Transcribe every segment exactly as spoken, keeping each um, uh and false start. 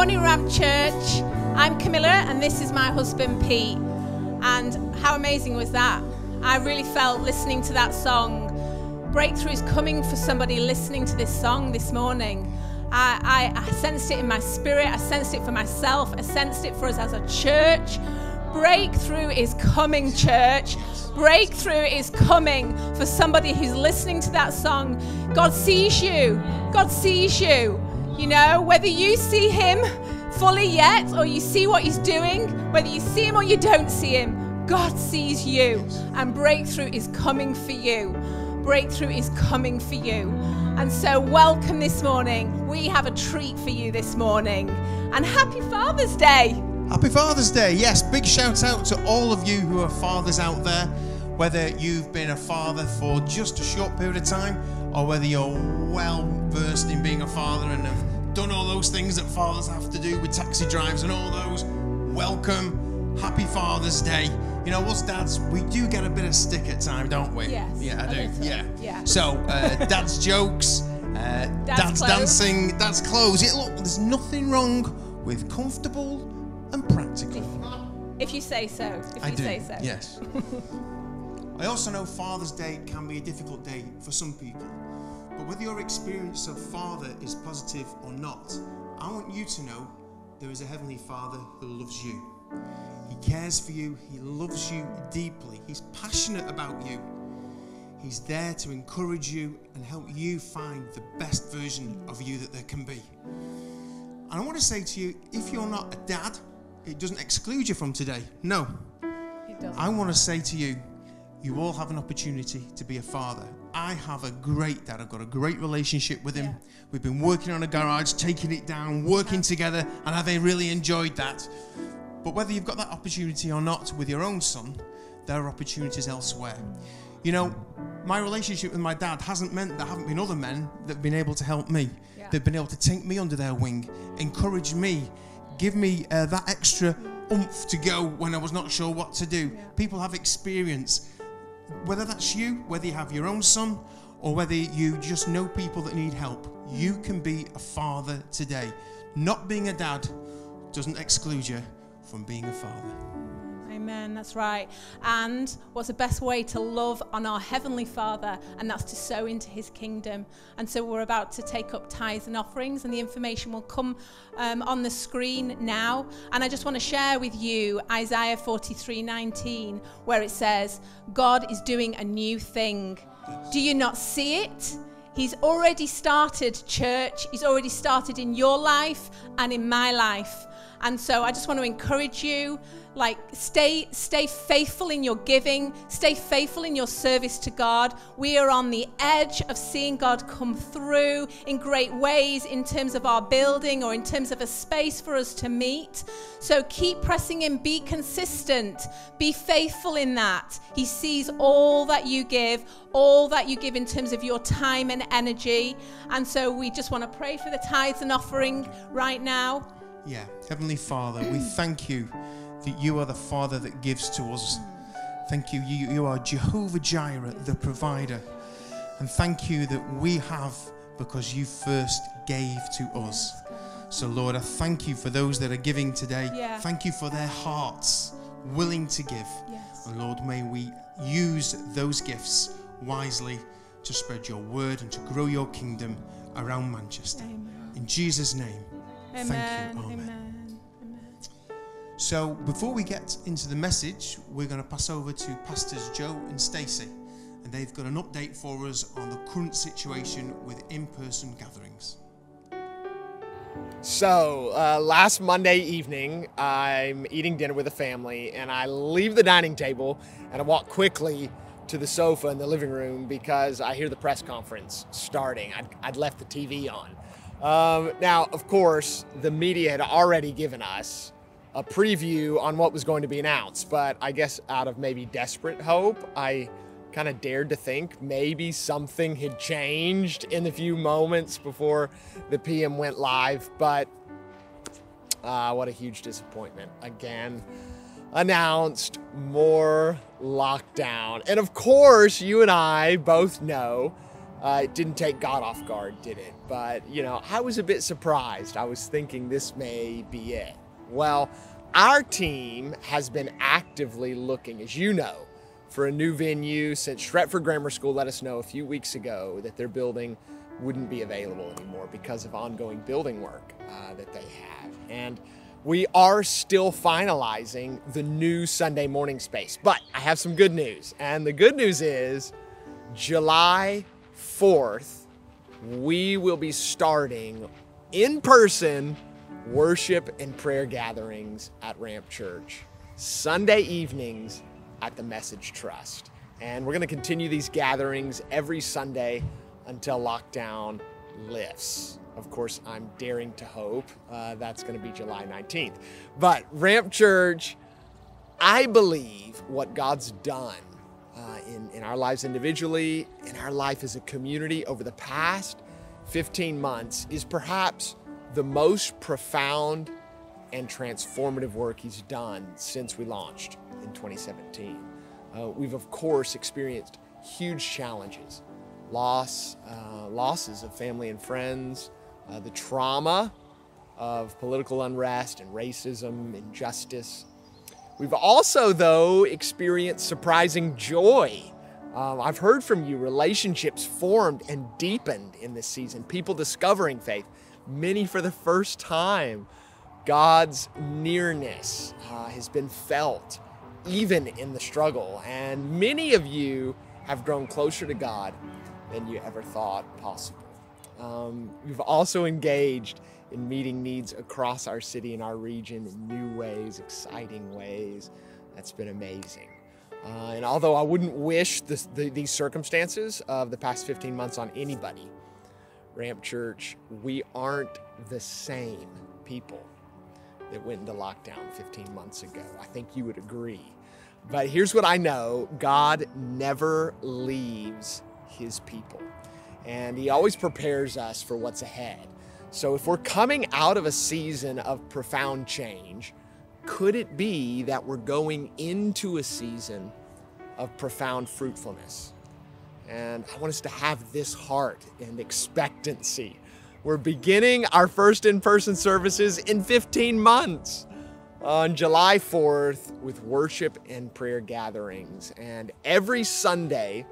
morning, Ram Church. I'm Camilla, and this is my husband, Pete. And how amazing was that? I really felt listening to that song. Breakthrough is coming for somebody listening to this song this morning. I, I, I sensed it in my spirit. I sensed it for myself. I sensed it for us as a church. Breakthrough is coming, church. Breakthrough is coming for somebody who's listening to that song. God sees you. God sees you. You know, whether you see him fully yet or you see what he's doing, whether you see him or you don't see him, God sees you. And breakthrough is coming for you. Breakthrough is coming for you. And so welcome this morning. We have a treat for you this morning. And happy Father's Day. Happy Father's Day. Yes, big shout out to all of you who are fathers out there, whether you've been a father for just a short period of time or whether you're well versed in being a father and have done all those things that fathers have to do with taxi drives and all those. Welcome. Happy Father's Day. You know, us dads, we do get a bit of stick at time, don't we? Yes. Yeah, I do. Little. Yeah. Yeah. So, uh, dad's jokes, uh, Dad's dad's clothes. dancing, dad's clothes. Yeah, look, there's nothing wrong with comfortable and practical. If, if you say so. If I you do. say so. Yes. I also know Father's Day can be a difficult day for some people. But whether your experience of Father is positive or not, I want you to know there is a Heavenly Father who loves you. He cares for you. He loves you deeply. He's passionate about you. He's there to encourage you and help you find the best version of you that there can be. And I want to say to you, if you're not a dad, it doesn't exclude you from today. No. It doesn't. I want to say to you, you all have an opportunity to be a father. I have a great dad. I've got a great relationship with him. Yeah. We've been working on a garage, taking it down, working Yeah. together, and I've really enjoyed that. But whether you've got that opportunity or not with your own son, there are opportunities elsewhere. You know, my relationship with my dad hasn't meant there haven't been other men that have been able to help me. Yeah. They've been able to take me under their wing, encourage me, give me uh, that extra oomph to go when I was not sure what to do. Yeah. People have experience. Whether that's you, whether you have your own son, or whether you just know people that need help, you can be a father today. Not being a dad doesn't exclude you from being a father. Amen, that's right. And what's the best way to love on our Heavenly Father? And that's to sow into his kingdom. And so we're about to take up tithes and offerings, and the information will come um, on the screen now. And I just want to share with you Isaiah forty-three nineteen, where it says, God is doing a new thing. Do you not see it? He's already started, church. He's already started in your life and in my life. And so I just want to encourage you, like, stay stay faithful in your giving, stay faithful in your service to God. We are on the edge of seeing God come through in great ways in terms of our building or in terms of a space for us to meet. So keep pressing in, be consistent, be faithful in that. He sees all that you give, all that you give in terms of your time and energy. And so we just want to pray for the tithes and offering right now. Yeah, Heavenly Father, we thank you that you are the Father that gives to us. Thank you, you, you are Jehovah Jireh, the provider. And thank you that we have because you first gave to us. So Lord, I thank you for those that are giving today. Yeah. Thank you for their hearts willing to give. Yes. And Lord, may we use those gifts wisely to spread your word and to grow your kingdom around Manchester. Amen. In Jesus' name. Amen. Thank you. Amen. Amen. Amen. So before we get into the message, we're going to pass over to Pastors Joe and Stacey, and they've got an update for us on the current situation with in-person gatherings. So, uh, last Monday evening, I'm eating dinner with a family, and I leave the dining table, and I walk quickly to the sofa in the living room because I hear the press conference starting. I'd, I'd left the T V on. Um, now, of course, the media had already given us a preview on what was going to be announced, but I guess out of maybe desperate hope, I kind of dared to think maybe something had changed in the few moments before the P M went live, but uh, what a huge disappointment. Again, announced more lockdown. And of course, you and I both know Uh, it didn't take God off guard, did it? But, you know, I was a bit surprised. I was thinking this may be it. Well, our team has been actively looking, as you know, for a new venue since Stretford Grammar School let us know a few weeks ago that their building wouldn't be available anymore because of ongoing building work uh, that they have. And we are still finalizing the new Sunday morning space. But I have some good news. And the good news is July fourth, we will be starting in-person worship and prayer gatherings at Ramp Church, Sunday evenings at the Message Trust. And we're going to continue these gatherings every Sunday until lockdown lifts. Of course, I'm daring to hope uh, that's going to be July nineteenth. But Ramp Church, I believe what God's done uh, in, in our lives individually, in our life as a community over the past fifteen months is perhaps the most profound and transformative work He's done since we launched in twenty seventeen. Uh, we've, of course, experienced huge challenges, loss, uh, losses of family and friends, uh, the trauma of political unrest and racism, injustice. We've also, though, experienced surprising joy. Um, I've heard from you, relationships formed and deepened in this season, people discovering faith, many for the first time. God's nearness uh, has been felt even in the struggle, and many of you have grown closer to God than you ever thought possible. Um, you've also engaged in meeting needs across our city and our region in new ways, exciting ways. That's been amazing. Uh, and although I wouldn't wish this, the, these circumstances of the past fifteen months on anybody, Ramp Church, we aren't the same people that went into lockdown fifteen months ago. I think you would agree. But here's what I know. God never leaves His people. And He always prepares us for what's ahead. So if we're coming out of a season of profound change, could it be that we're going into a season of profound fruitfulness? And I want us to have this heart and expectancy. We're beginning our first in-person services in fifteen months on July fourth with worship and prayer gatherings. And every Sunday,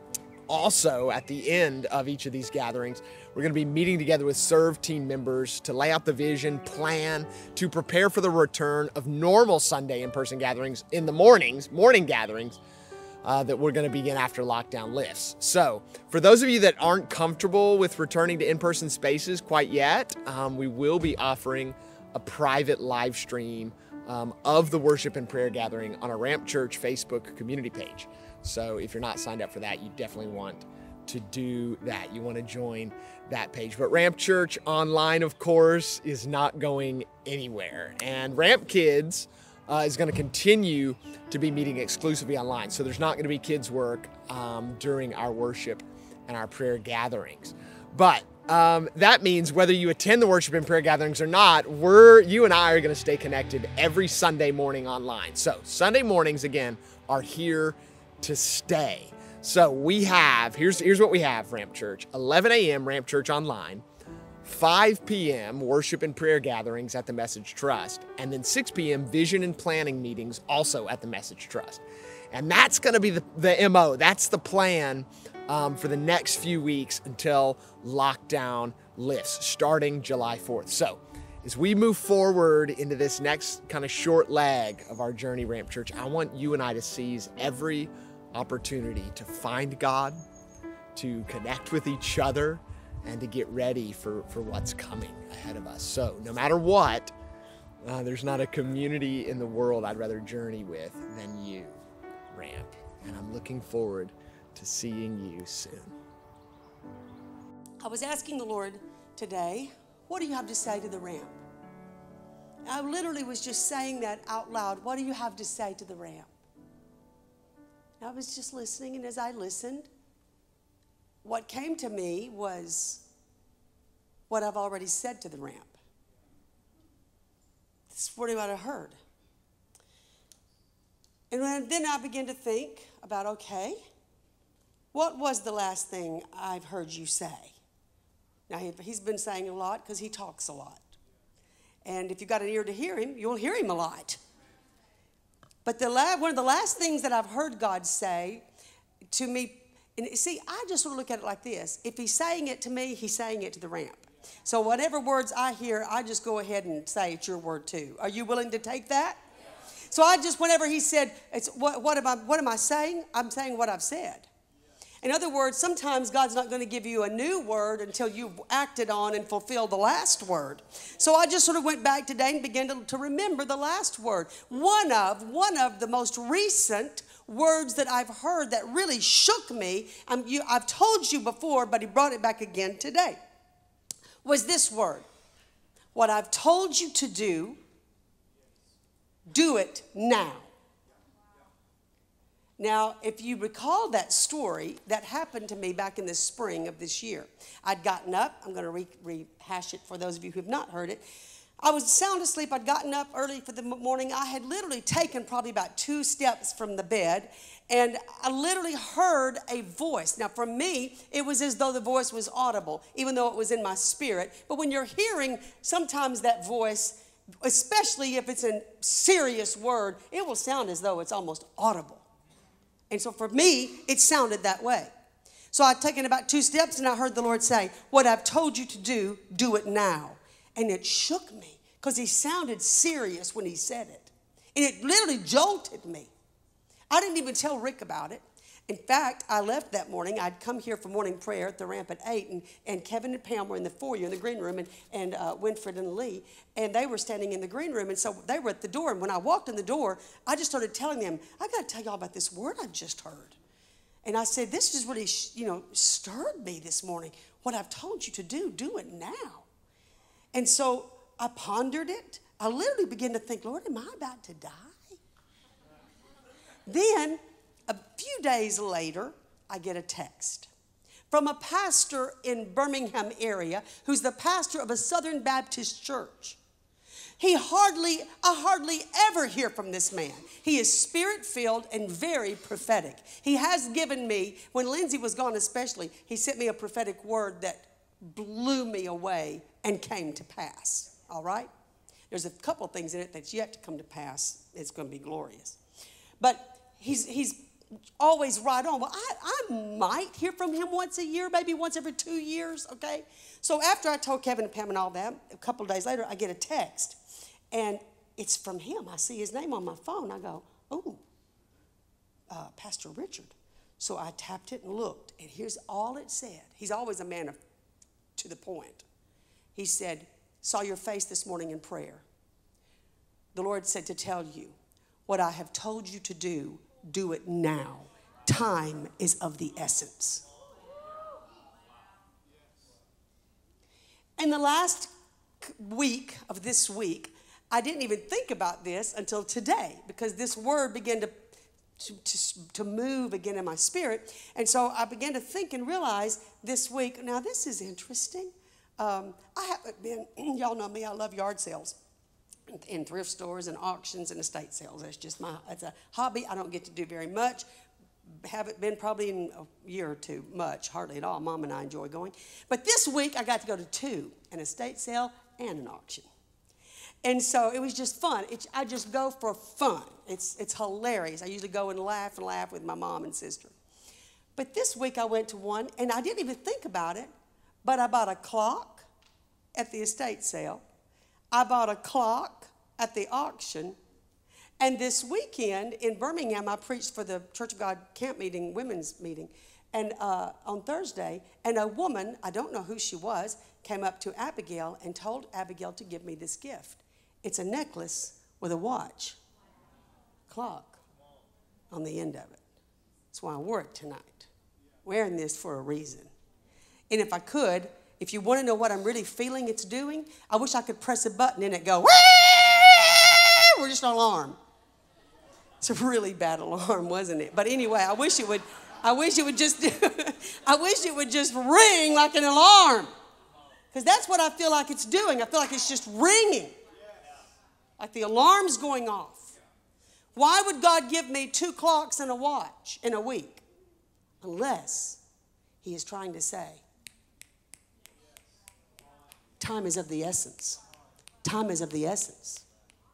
also at the end of each of these gatherings, we're going to be meeting together with Serve team members to lay out the vision, plan, to prepare for the return of normal Sunday in-person gatherings in the mornings, morning gatherings, Uh, that we're going to begin after lockdown lifts. So for those of you that aren't comfortable with returning to in-person spaces quite yet, um, we will be offering a private live stream um, of the worship and prayer gathering on our Ramp Church Facebook community page. So if you're not signed up for that, you definitely want to do that. You want to join that page. But Ramp Church Online, of course, is not going anywhere. And Ramp Kids Uh, is going to continue to be meeting exclusively online. So there's not going to be kids work um, during our worship and our prayer gatherings. But um, that means whether you attend the worship and prayer gatherings or not, we're you and I are going to stay connected every Sunday morning online. So Sunday mornings, again, are here to stay. So we have, here's, here's what we have, Ramp Church. eleven a.m. Ramp Church Online. five p.m. worship and prayer gatherings at the Message Trust, and then six p.m. vision and planning meetings also at the Message Trust. And that's going to be the, the M O. That's the plan um, for the next few weeks until lockdown lifts, starting July fourth. So as we move forward into this next kind of short leg of our journey, Ramp Church, I want you and I to seize every opportunity to find God, to connect with each other, and to get ready for, for what's coming ahead of us. So no matter what, uh, there's not a community in the world I'd rather journey with than you, Ramp. And I'm looking forward to seeing you soon. I was asking the Lord today, what do you have to say to the Ramp? I literally was just saying that out loud. What do you have to say to the Ramp? I was just listening, and as I listened, what came to me was what I've already said to the Ramp. It's what I heard. And when, then I began to think about, okay, what was the last thing I've heard you say? Now, he's been saying a lot because he talks a lot. And if you've got an ear to hear him, you'll hear him a lot. But the la- one of the last things that I've heard God say to me, and see, I just sort of look at it like this. If he's saying it to me, he's saying it to the ramp. So whatever words I hear, I just go ahead and say it's your word too. Are you willing to take that? So I just, whenever he said, it's, what, what, am I, what am I saying? I'm saying what I've said. In other words, sometimes God's not going to give you a new word until you've acted on and fulfilled the last word. So I just sort of went back today and began to, to remember the last word. One of, one of the most recent words that I've heard that really shook me, um, you, I've told you before, but he brought it back again today, was this word. What I've told you to do, do it now. Now, if you recall that story, that happened to me back in the spring of this year. I'd gotten up. I'm going to re- rehash it for those of you who have not heard it. I was sound asleep. I'd gotten up early for the morning. I had literally taken probably about two steps from the bed, and I literally heard a voice. Now, for me, it was as though the voice was audible, even though it was in my spirit. But when you're hearing sometimes that voice, especially if it's a serious word, it will sound as though it's almost audible. And so for me, it sounded that way. So I'd taken about two steps and I heard the Lord say, what I've told you to do, do it now. And it shook me because he sounded serious when he said it. And it literally jolted me. I didn't even tell Rick about it. In fact, I left that morning. I'd come here for morning prayer at the ramp at eight, and, and Kevin and Pam were in the foyer in the green room, and, and uh, Winfred and Lee, and they were standing in the green room, and so they were at the door. And when I walked in the door, I just started telling them, I got to tell y'all about this word I just heard. And I said, this just really, you know, stirred me this morning. What I've told you to do, do it now. And so I pondered it. I literally began to think, Lord, am I about to die? Then, a few days later, I get a text from a pastor in Birmingham area who's the pastor of a Southern Baptist church. He hardly, I hardly ever hear from this man. He is spirit-filled and very prophetic. He has given me, when Lindsay was gone especially, he sent me a prophetic word that blew me away and came to pass, all right? There's a couple of things in it that's yet to come to pass. It's going to be glorious. But he's he's always right on. Well, I, I might hear from him once a year, maybe once every two years, okay? So after I told Kevin and Pam and all that, a couple of days later, I get a text. And it's from him. I see his name on my phone. I go, oh, uh, Pastor Richard. So I tapped it and looked, and here's all it said. He's always a man of to the point. He said, saw your face this morning in prayer. The Lord said to tell you, what I have told you to do, do it now. Time is of the essence. In the last week of this week, I didn't even think about this until today because this word began to, to, to, to move again in my spirit. And so I began to think and realize this week, now this is interesting. Um, I haven't been, y'all know me, I love yard sales. In thrift stores and auctions and estate sales. That's just my, it's a hobby I don't get to do very much. Haven't been probably in a year or two much, hardly at all. Mom and I enjoy going. But this week I got to go to two, an estate sale and an auction. And so it was just fun. It, I just go for fun. It's, it's hilarious. I usually go and laugh and laugh with my mom and sister. But this week I went to one, and I didn't even think about it, but I bought a clock at the estate sale. I bought a clock at the auction, and this weekend in Birmingham, I preached for the Church of God camp meeting, women's meeting, and uh, on Thursday, and a woman, I don't know who she was, came up to Abigail and told Abigail to give me this gift. It's a necklace with a watch, clock on the end of it. That's why I wore it tonight, wearing this for a reason. And if I could, if you want to know what I'm really feeling it's doing, I wish I could press a button and it go, we're just an alarm. It's a really bad alarm, wasn't it? But anyway, I wish it would, I wish it would just, I wish it would just ring like an alarm. Because that's what I feel like it's doing. I feel like it's just ringing. Like the alarm's going off. Why would God give me two clocks and a watch in a week? unless he is trying to say, time is of the essence. Time is of the essence.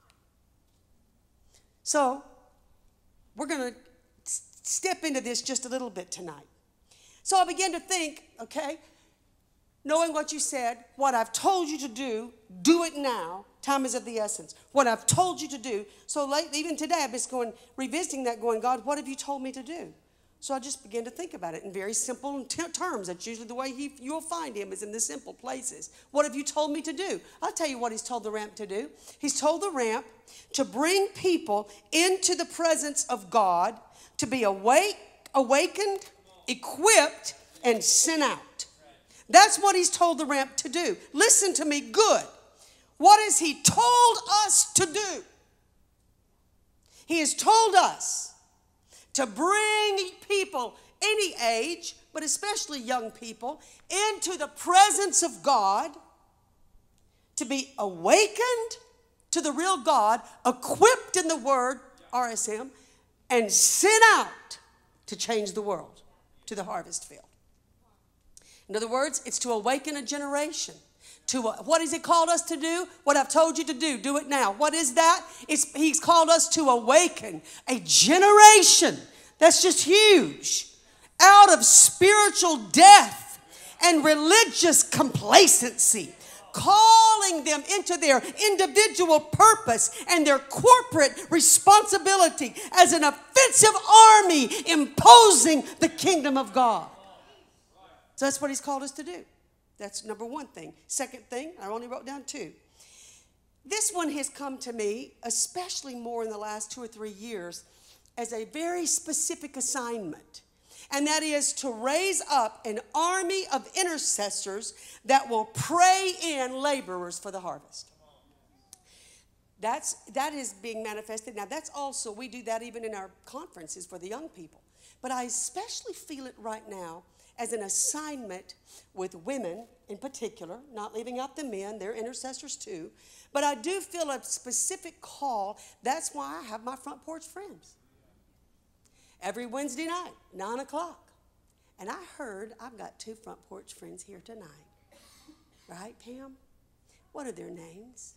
So, we're going to step into this just a little bit tonight. So I began to think, okay, knowing what you said, what I've told you to do, do it now. Time is of the essence. What I've told you to do. So late, even today, I've been going, revisiting that, going, God, what have you told me to do? So I just began to think about it in very simple t- terms. That's usually the way he, you'll find him, is in the simple places. What have you told me to do? I'll tell you what he's told the ramp to do. He's told the ramp to bring people into the presence of God, to be awake, awakened, equipped, and sent out. That's what he's told the ramp to do. Listen to me good. What has he told us to do? He has told us to bring people any age, but especially young people, into the presence of God, to be awakened to the real God, equipped in the word, R S M, and sent out to change the world, to the harvest field. In other words, it's to awaken a generation. To uh, what has he called us to do? What I've told you to do, do it now. What is that? It's, he's called us to awaken a generation. That's just huge. Out of spiritual death and religious complacency, calling them into their individual purpose and their corporate responsibility as an offensive army imposing the kingdom of God. So that's what he's called us to do. That's number one thing. Second thing, I only wrote down two. This one has come to me, especially more in the last two or three years, as a very specific assignment. And that is to raise up an army of intercessors that will pray in laborers for the harvest. That's, that is being manifested. Now, that's also, we do that even in our conferences for the young people. But I especially feel it right now as an assignment with women in particular, not leaving out the men, they're intercessors too. But I do feel a specific call. That's why I have my front porch friends. Every Wednesday night, nine o'clock. And I heard I've got two front porch friends here tonight. Right, Pam? What are their names?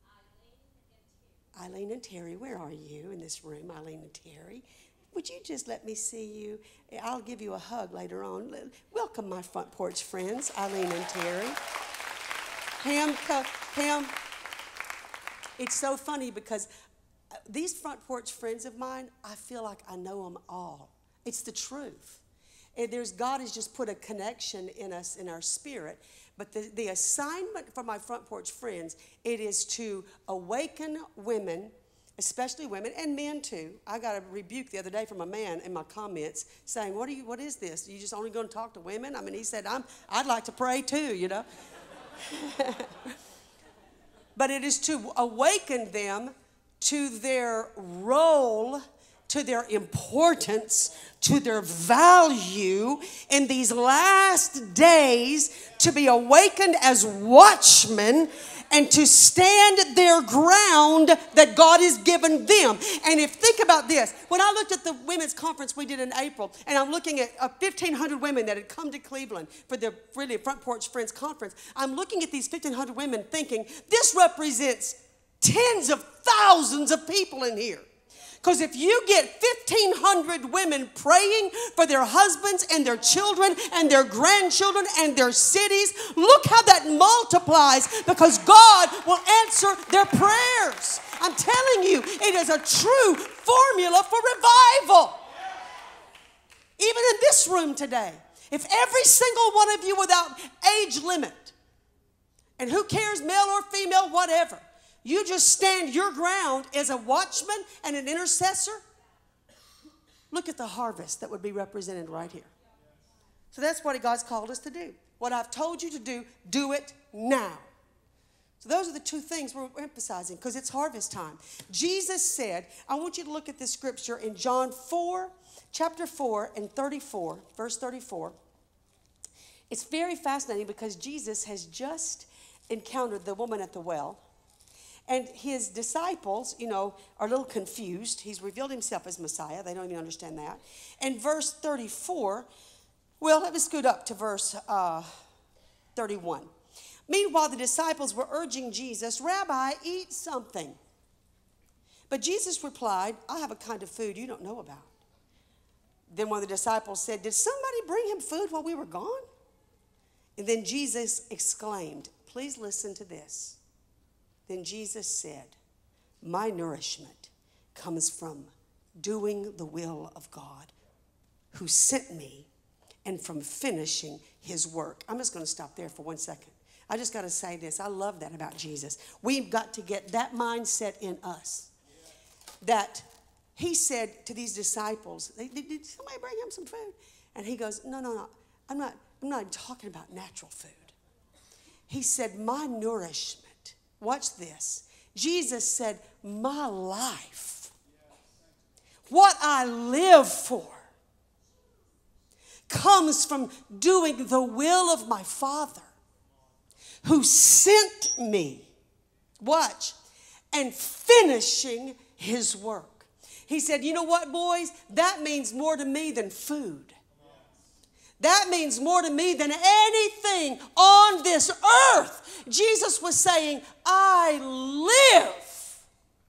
Eileen and Terry. Where are you in this room, Eileen and Terry? Would you just let me see you? I'll give you a hug later on. Welcome, my front porch friends, Eileen and Terry. Pam, Pam, it's so funny because these front porch friends of mine, I feel like I know them all. It's the truth. And there's, God has just put a connection in us, in our spirit. But the, the assignment for my front porch friends, it is to awaken women, especially women, and men too. I got a rebuke the other day from a man in my comments saying, what, are you, what is this? Are you just only going to talk to women? I mean, he said, I'm, I'd like to pray too, you know. But it is to awaken them to their role, to their importance, to their value in these last days, to be awakened as watchmen and to stand their ground that God has given them. And if think about this, when I looked at the women's conference we did in April, and I'm looking at uh, fifteen hundred women that had come to Cleveland for the really Front Porch Friends conference, I'm looking at these fifteen hundred women thinking, this represents tens of thousands of people in here. Because if you get fifteen hundred women praying for their husbands and their children and their grandchildren and their cities, look how that multiplies, because God will answer their prayers. I'm telling you, it is a true formula for revival. Even in this room today, if every single one of you without age limit, and who cares, male or female, whatever, you just stand your ground as a watchman and an intercessor. Look at the harvest that would be represented right here. So that's what God's called us to do. What I've told you to do, do it now. So those are the two things we're emphasizing, because it's harvest time. Jesus said, I want you to look at this scripture in John four, chapter four and thirty-four, verse thirty-four. It's very fascinating because Jesus has just encountered the woman at the well. And his disciples, you know, are a little confused. He's revealed himself as Messiah. They don't even understand that. And verse thirty-four, well, let me scoot up to verse uh, thirty-one. Meanwhile, the disciples were urging Jesus, Rabbi, eat something. But Jesus replied, I have a kind of food you don't know about. Then one of the disciples said, did somebody bring him food while we were gone? And then Jesus exclaimed, please listen to this. Then Jesus said, my nourishment comes from doing the will of God who sent me and from finishing his work. I'm just going to stop there for one second. I just got to say this. I love that about Jesus. We've got to get that mindset in us. That he said to these disciples, did, did somebody bring him some food? And he goes, no, no, no. I'm not, I'm not talking about natural food. He said, my nourishment. Watch this. Jesus said, my life, what I live for, comes from doing the will of my Father who sent me. Watch. And finishing his work. He said, you know what, boys? That means more to me than food. That means more to me than anything on this earth. Jesus was saying, I live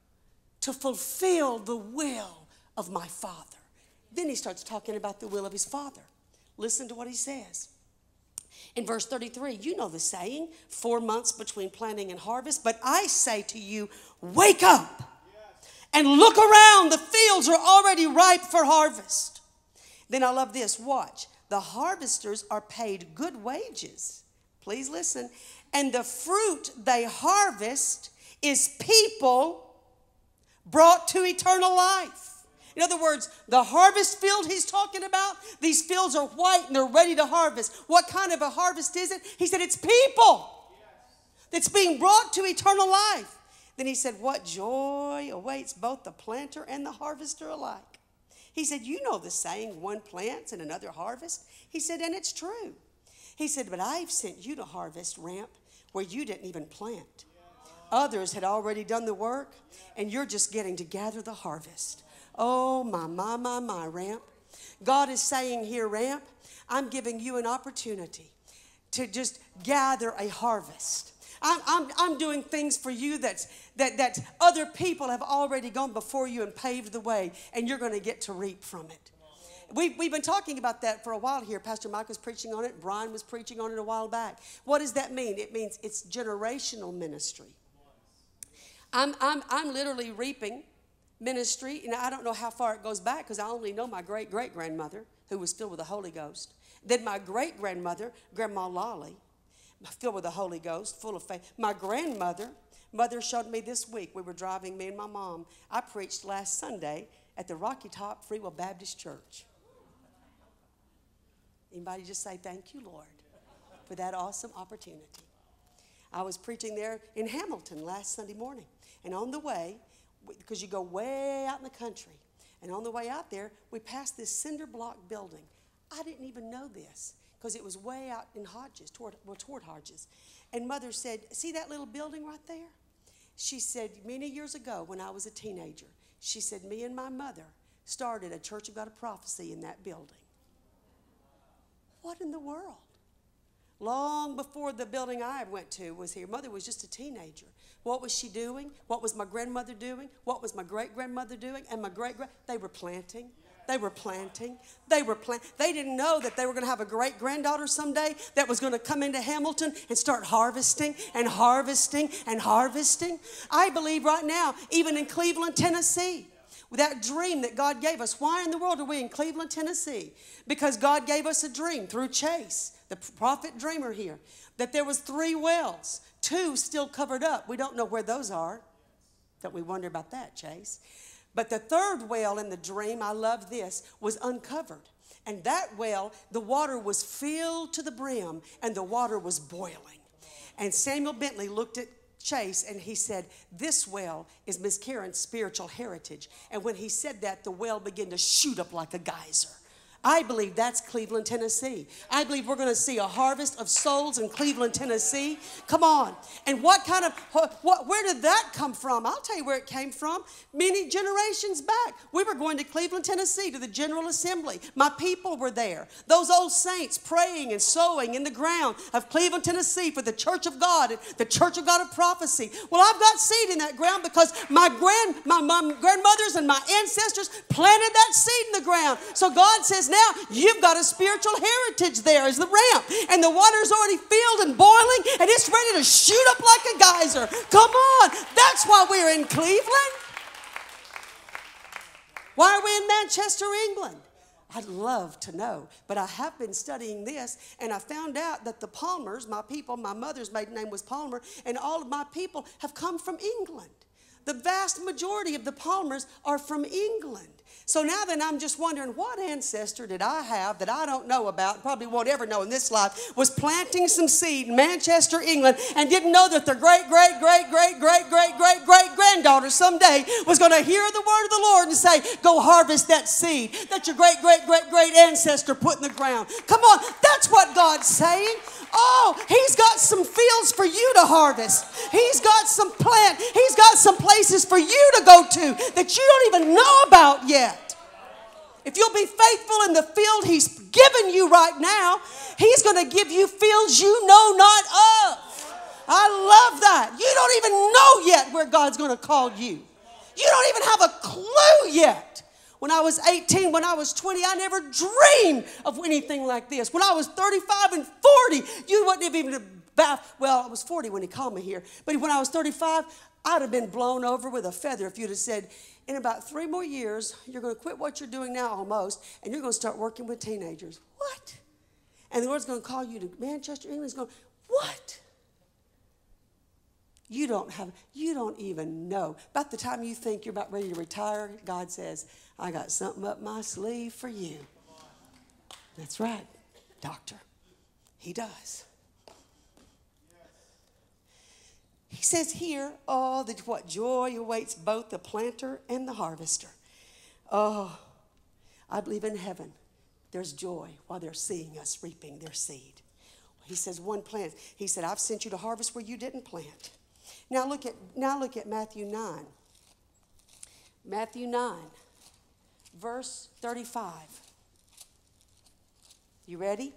to fulfill the will of my Father. Then he starts talking about the will of his Father. Listen to what he says. In verse thirty-three, you know the saying, four months between planting and harvest. But I say to you, wake up and look around. The fields are already ripe for harvest. Then I love this. Watch. The harvesters are paid good wages. Please listen. And the fruit they harvest is people brought to eternal life. In other words, the harvest field he's talking about, these fields are white and they're ready to harvest. What kind of a harvest is it? He said it's people that's being brought to eternal life. Then he said, what joy awaits both the planter and the harvester alike. He said, you know the saying, one plants and another harvests. He said, and it's true. He said, but I've sent you to harvest, Ramp, where you didn't even plant. Others had already done the work, and you're just getting to gather the harvest. Oh, my, my, my, my, Ramp. God is saying here, Ramp, I'm giving you an opportunity to just gather a harvest. I'm, I'm, I'm doing things for you that's, that, that other people have already gone before you and paved the way, and you're going to get to reap from it. We've, we've been talking about that for a while here. Pastor Mike was preaching on it. Brian was preaching on it a while back. What does that mean? It means it's generational ministry. I'm, I'm, I'm literally reaping ministry, and I don't know how far it goes back because I only know my great-great-grandmother who was filled with the Holy Ghost. Then my great-grandmother, Grandma Lolly, filled with the Holy Ghost, full of faith. My grandmother, mother showed me this week. We were driving, me and my mom. I preached last Sunday at the Rocky Top Free Will Baptist Church. Anybody just say, thank you, Lord, for that awesome opportunity. I was preaching there in Hamilton last Sunday morning. And on the way, because you go way out in the country, and on the way out there, we passed this cinder block building. I didn't even know this, because it was way out in Hodges, toward, well, toward Hodges. And Mother said, see that little building right there? She said, many years ago when I was a teenager, she said, me and my mother started a Church of God of Prophecy in that building. What in the world? Long before the building I went to was here, Mother was just a teenager. What was she doing? What was my grandmother doing? What was my great-grandmother doing? And my great-grand, they were planting. They were planting. They were plant. They didn't know that they were going to have a great-granddaughter someday that was going to come into Hamilton and start harvesting and harvesting and harvesting. I believe right now, even in Cleveland, Tennessee, with that dream that God gave us. Why in the world are we in Cleveland, Tennessee? Because God gave us a dream through Chase, the prophet dreamer here, that there was three wells, two still covered up. We don't know where those are. Don't we wonder about that, Chase? But the third well in the dream, I love this, was uncovered. And that well, the water was filled to the brim and the water was boiling. And Samuel Bentley looked at Chase and he said, this well is Miss Karen's spiritual heritage. And when he said that, the well began to shoot up like a geyser. I believe that's Cleveland, Tennessee. I believe we're going to see a harvest of souls in Cleveland, Tennessee. Come on. And what kind of, what, where did that come from? I'll tell you where it came from. Many generations back, we were going to Cleveland, Tennessee to the General Assembly. My people were there. Those old saints praying and sowing in the ground of Cleveland, Tennessee for the Church of God, the Church of God of Prophecy. Well, I've got seed in that ground because my, grand, my, my grandmothers and my ancestors planted that seed in the ground. So God says, now you've got a spiritual heritage there as the ramp, and the water's already filled and boiling, and it's ready to shoot up like a geyser. Come on, that's why we're in Cleveland. Why are we in Manchester, England? I'd love to know, but I have been studying this, and I found out that the Palmers, my people, my mother's maiden name was Palmer, and all of my people have come from England. The vast majority of the Palmers are from England. So now then I'm just wondering, what ancestor did I have that I don't know about, probably won't ever know in this life, was planting some seed in Manchester, England, and didn't know that their great, great, great, great, great, great, great, great granddaughter someday was going to hear the word of the Lord and say, go harvest that seed that your great, great, great, great ancestor put in the ground. Come on, that's what God's saying. Oh, he's got some fields for you to harvest. He's got some plant. He's got some places for you to go to that you don't even know about yet. If you'll be faithful in the field he's given you right now, he's going to give you fields you know not of. I love that. You don't even know yet where God's going to call you. You don't even have a clue yet. When I was eighteen, when I was twenty, I never dreamed of anything like this. When I was thirty-five and forty, you wouldn't have even, well, I was forty when he called me here. But when I was thirty-five, I'd have been blown over with a feather if you'd have said, in about three more years, you're going to quit what you're doing now almost, and you're going to start working with teenagers. What? And the Lord's going to call you to Manchester, England. He's going, what? You don't have, you don't even know. About the time you think you're about ready to retire, God says, I got something up my sleeve for you. That's right, doctor. He does. He says here, oh, that what joy awaits both the planter and the harvester. Oh, I believe in heaven there's joy while they're seeing us reaping their seed. He says one plant. He said, I've sent you to harvest where you didn't plant. Now look at, now look at Matthew nine. Matthew nine, verse thirty-five. You ready?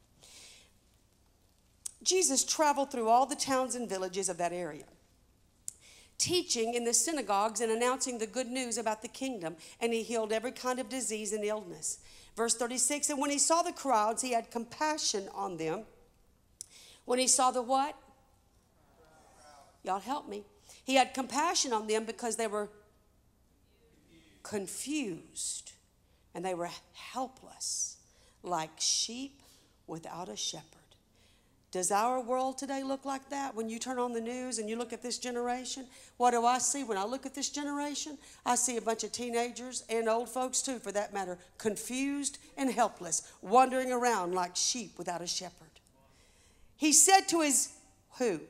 Jesus traveled through all the towns and villages of that area, teaching in the synagogues and announcing the good news about the kingdom, and he healed every kind of disease and illness. Verse thirty-six, and when he saw the crowds, he had compassion on them. When he saw the what? Y'all help me. He had compassion on them because they were confused and they were helpless, like sheep without a shepherd. Does our world today look like that? When you turn on the news and you look at this generation, what do I see when I look at this generation? I see a bunch of teenagers and old folks too, for that matter, confused and helpless, wandering around like sheep without a shepherd. He said to his, who?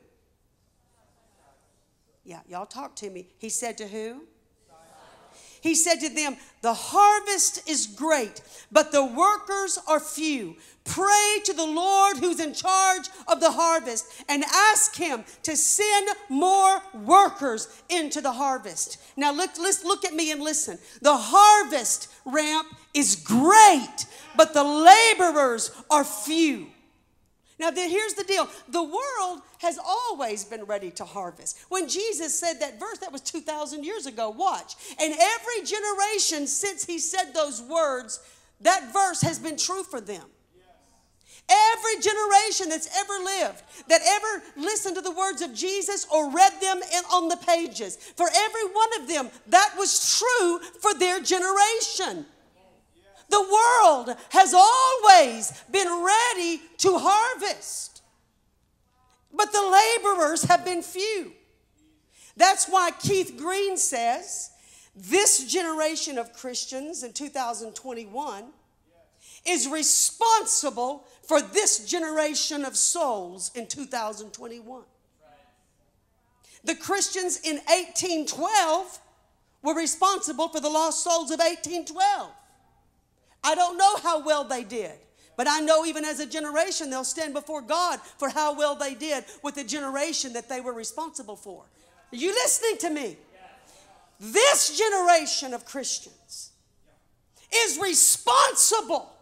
Yeah, y'all talk to me. He said to who? He said to them, the harvest is great, but the workers are few. Pray to the Lord who's in charge of the harvest and ask him to send more workers into the harvest. Now look, let's look at me and listen. The harvest ramp is great, but the laborers are few. Now, here's the deal. The world has always been ready to harvest. When Jesus said that verse, that was two thousand years ago. Watch. And every generation since he said those words, that verse has been true for them. Every generation that's ever lived, that ever listened to the words of Jesus or read them in, on the pages, for every one of them, that was true for their generation. The world has always been ready to harvest, but the laborers have been few. That's why Keith Green says this generation of Christians in two thousand twenty-one is responsible for this generation of souls in two thousand twenty-one. The Christians in eighteen twelve were responsible for the lost souls of eighteen twelve. I don't know how well they did. But I know even as a generation, they'll stand before God for how well they did with the generation that they were responsible for. Are you listening to me? This generation of Christians is responsible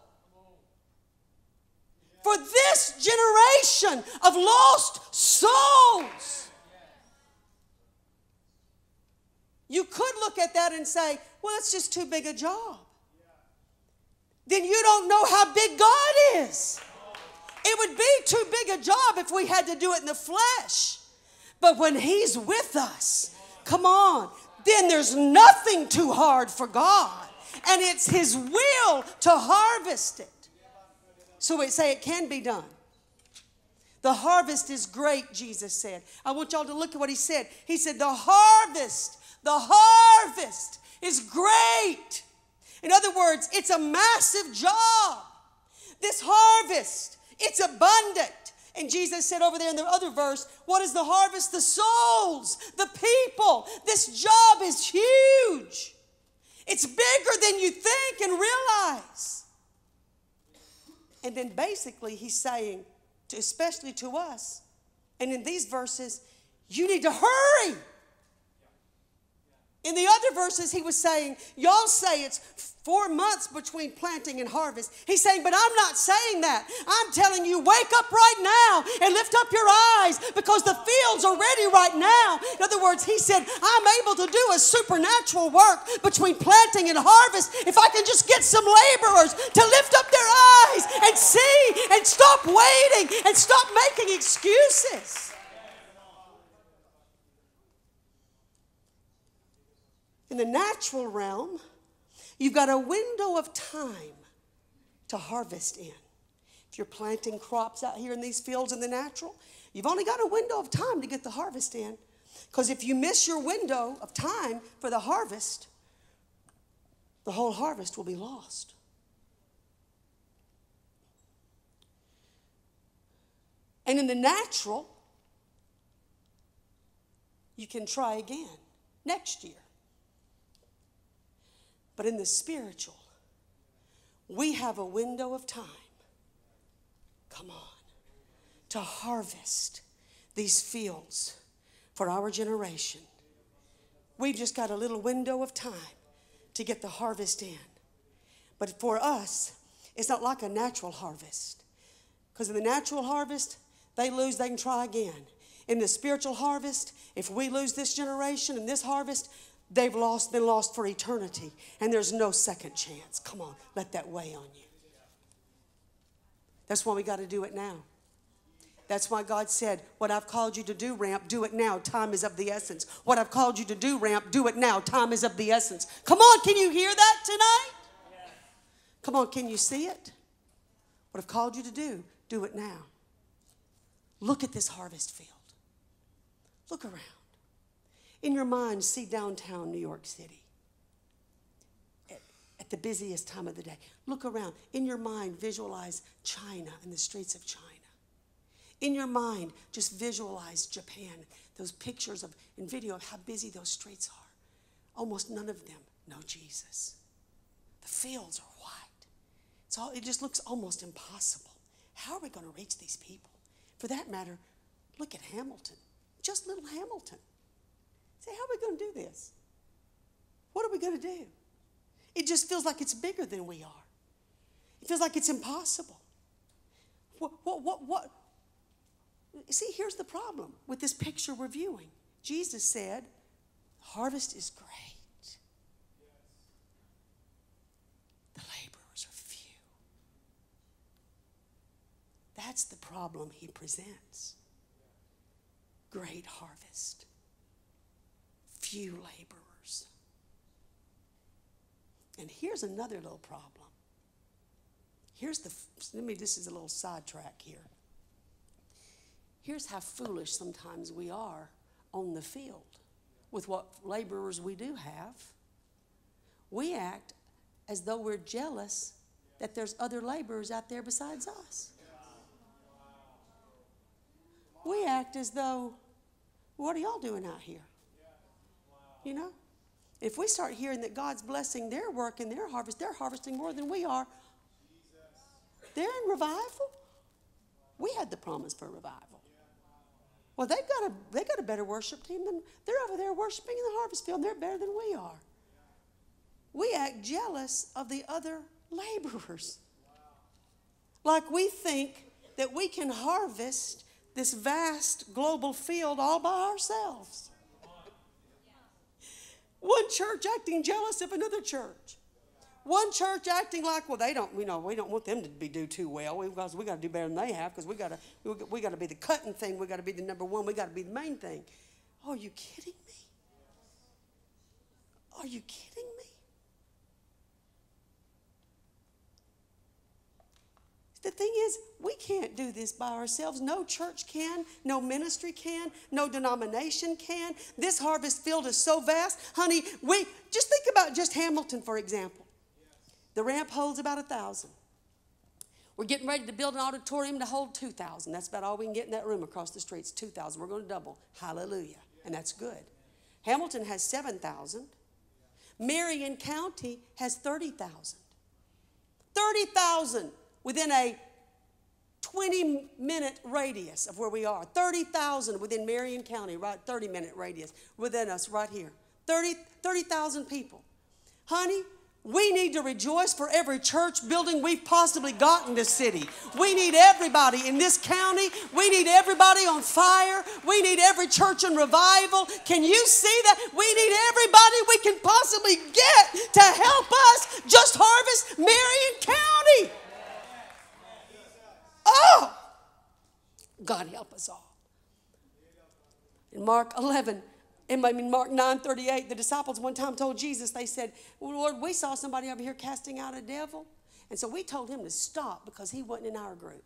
for this generation of lost souls. You could look at that and say, well, it's just too big a job. Then you don't know how big God is. It would be too big a job if we had to do it in the flesh. But when He's with us, come on, then there's nothing too hard for God. And it's His will to harvest it. So we say it can be done. The harvest is great, Jesus said. I want y'all to look at what He said. He said, the harvest, the harvest is great. In other words, it's a massive job. This harvest, it's abundant. And Jesus said over there in the other verse, what is the harvest? The souls, the people. This job is huge. It's bigger than you think and realize. And then basically He's saying, to, especially to us, and in these verses, you need to hurry. In the other verses, He was saying, y'all say it's four months between planting and harvest. He's saying, but I'm not saying that. I'm telling you, wake up right now and lift up your eyes because the fields are ready right now. In other words, He said, I'm able to do a supernatural work between planting and harvest if I can just get some laborers to lift up their eyes and see and stop waiting and stop making excuses. In the natural realm, you've got a window of time to harvest in. If you're planting crops out here in these fields in the natural, you've only got a window of time to get the harvest in. Because if you miss your window of time for the harvest, the whole harvest will be lost. And in the natural, you can try again next year. But in the spiritual, we have a window of time, come on, to harvest these fields for our generation. We've just got a little window of time to get the harvest in. But for us, it's not like a natural harvest. Because in the natural harvest, they lose, they can try again. In the spiritual harvest, if we lose this generation and this harvest, they've lost, been lost for eternity. And there's no second chance. Come on, let that weigh on you. That's why we got to do it now. That's why God said, what I've called you to do, Ramp, do it now. Time is of the essence. What I've called you to do, Ramp, do it now. Time is of the essence. Come on, can you hear that tonight? Yes. Come on, can you see it? What I've called you to do, do it now. Look at this harvest field. Look around. In your mind, see downtown New York City at, at the busiest time of the day. Look around. In your mind, visualize China and the streets of China. In your mind, just visualize Japan, those pictures of and video of how busy those streets are. Almost none of them know Jesus. The fields are white. It's all, it just looks almost impossible. How are we going to reach these people? For that matter, look at Hamilton. Just little Hamilton. Say, how are we going to do this? What are we going to do? It just feels like it's bigger than we are. It feels like it's impossible. What, what, what, what? See, here's the problem with this picture we're viewing. Jesus said, harvest is great. The laborers are few. That's the problem He presents. Great harvest. Few laborers. And here's another little problem. Here's the, let me, this is a little sidetrack here. Here's how foolish sometimes we are on the field with what laborers we do have. We act as though we're jealous that there's other laborers out there besides us. We act as though, what are y'all doing out here? You know? If we start hearing that God's blessing their work and their harvest, they're harvesting more than we are. They're in revival. We had the promise for revival. Well, they've got a, they got a better worship team than, they're over there worshiping in the harvest field, and they're better than we are. We act jealous of the other laborers. Like we think that we can harvest this vast global field all by ourselves. One church acting jealous of another church. One church acting like, well, they don't, you know, we don't want them to be do too well because we got to do better than they have because we got to, we, we got to be the cutting thing. We got to be the number one. We got to be the main thing. Oh, are you kidding me? Are you kidding me? The thing is, we can't do this by ourselves. No church can. No ministry can. No denomination can. This harvest field is so vast. Honey, we just think about just Hamilton, for example. The ramp holds about a thousand. We're getting ready to build an auditorium to hold two thousand. That's about all we can get in that room across the street. It's two thousand. We're going to double. Hallelujah. And that's good. Hamilton has seven thousand. Marion County has thirty thousand. thirty thousand. Within a twenty minute radius of where we are. thirty thousand within Marion County, right? thirty minute radius within us right here. thirty thousand people. Honey, we need to rejoice for every church building we've possibly got in this city. We need everybody in this county. We need everybody on fire. We need every church in revival. Can you see that? We need everybody we can possibly get to help us just harvest Marion County. Oh, God help us all. In Mark eleven, in Mark nine thirty-eight, the disciples one time told Jesus, they said, well, Lord, we saw somebody over here casting out a devil. And so we told him to stop because he wasn't in our group.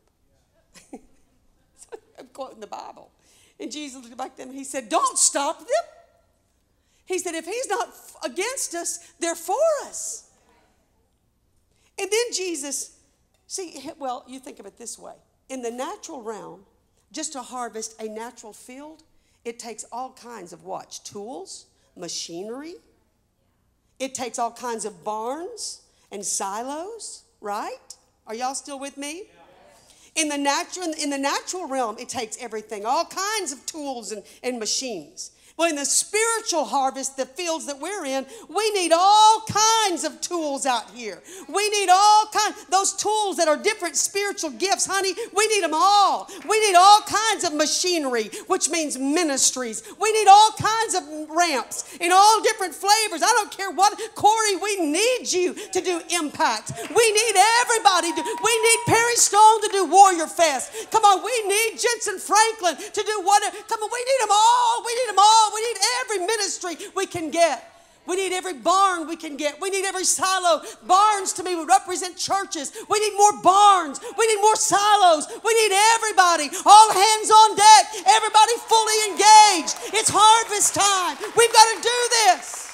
I'm quoting the Bible. And Jesus looked back at them and he said, don't stop them. He said, if he's not against us, they're for us. And then Jesus, see, well, you think of it this way. In the natural realm, just to harvest a natural field, it takes all kinds of watch, tools, machinery. It takes all kinds of barns and silos, right? Are y'all still with me? In the natural, in the natural realm, it takes everything, all kinds of tools and, and machines. Well, in the spiritual harvest, the fields that we're in, we need all kinds of tools out here. We need all kinds, those tools that are different spiritual gifts, honey, we need them all. We need all kinds of machinery, which means ministries. We need all kinds of ramps in all different flavors. I don't care what, Corey, we need you to do impact. We need everybody. To, we need Perry Stone to do Warrior Fest. Come on, we need Jensen Franklin to do whatever. Come on, we need them all. We need them all. We need every ministry we can get. We need every barn we can get. We need every silo. Barns to me would represent churches. We need more barns. We need more silos. We need everybody. All hands on deck. Everybody fully engaged. It's harvest time. We've got to do this.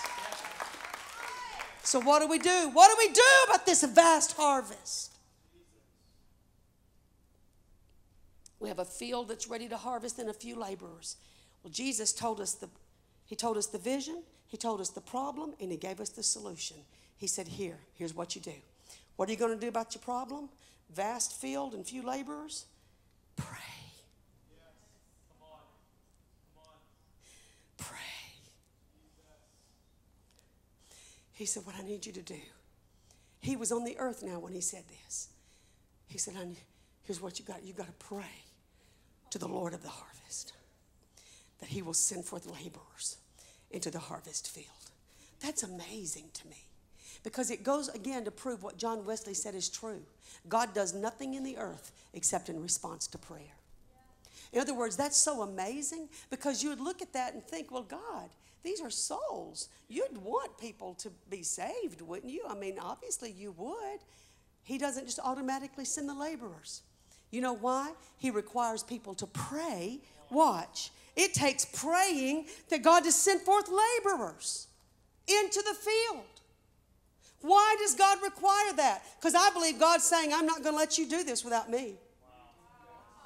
So what do we do? What do we do about this vast harvest? We have a field that's ready to harvest and a few laborers. Well, Jesus told us the, he told us the vision, he told us the problem, and he gave us the solution. He said, here, here's what you do. What are you going to do about your problem? Vast field and few laborers? Pray. Yes. Come on. Come on. Pray. He said, what I need you to do. He was on the earth now when he said this. He said, here's what you got. You got to pray to the Lord of the harvest, that he will send forth laborers into the harvest field. That's amazing to me, because it goes again to prove what John Wesley said is true. God does nothing in the earth except in response to prayer. In other words, that's so amazing, because you would look at that and think, well, God, these are souls. You'd want people to be saved, wouldn't you? I mean, obviously you would. He doesn't just automatically send the laborers. You know why? He requires people to pray. Watch. It takes praying that God to send forth laborers into the field. Why does God require that? Because I believe God's saying, I'm not going to let you do this without me.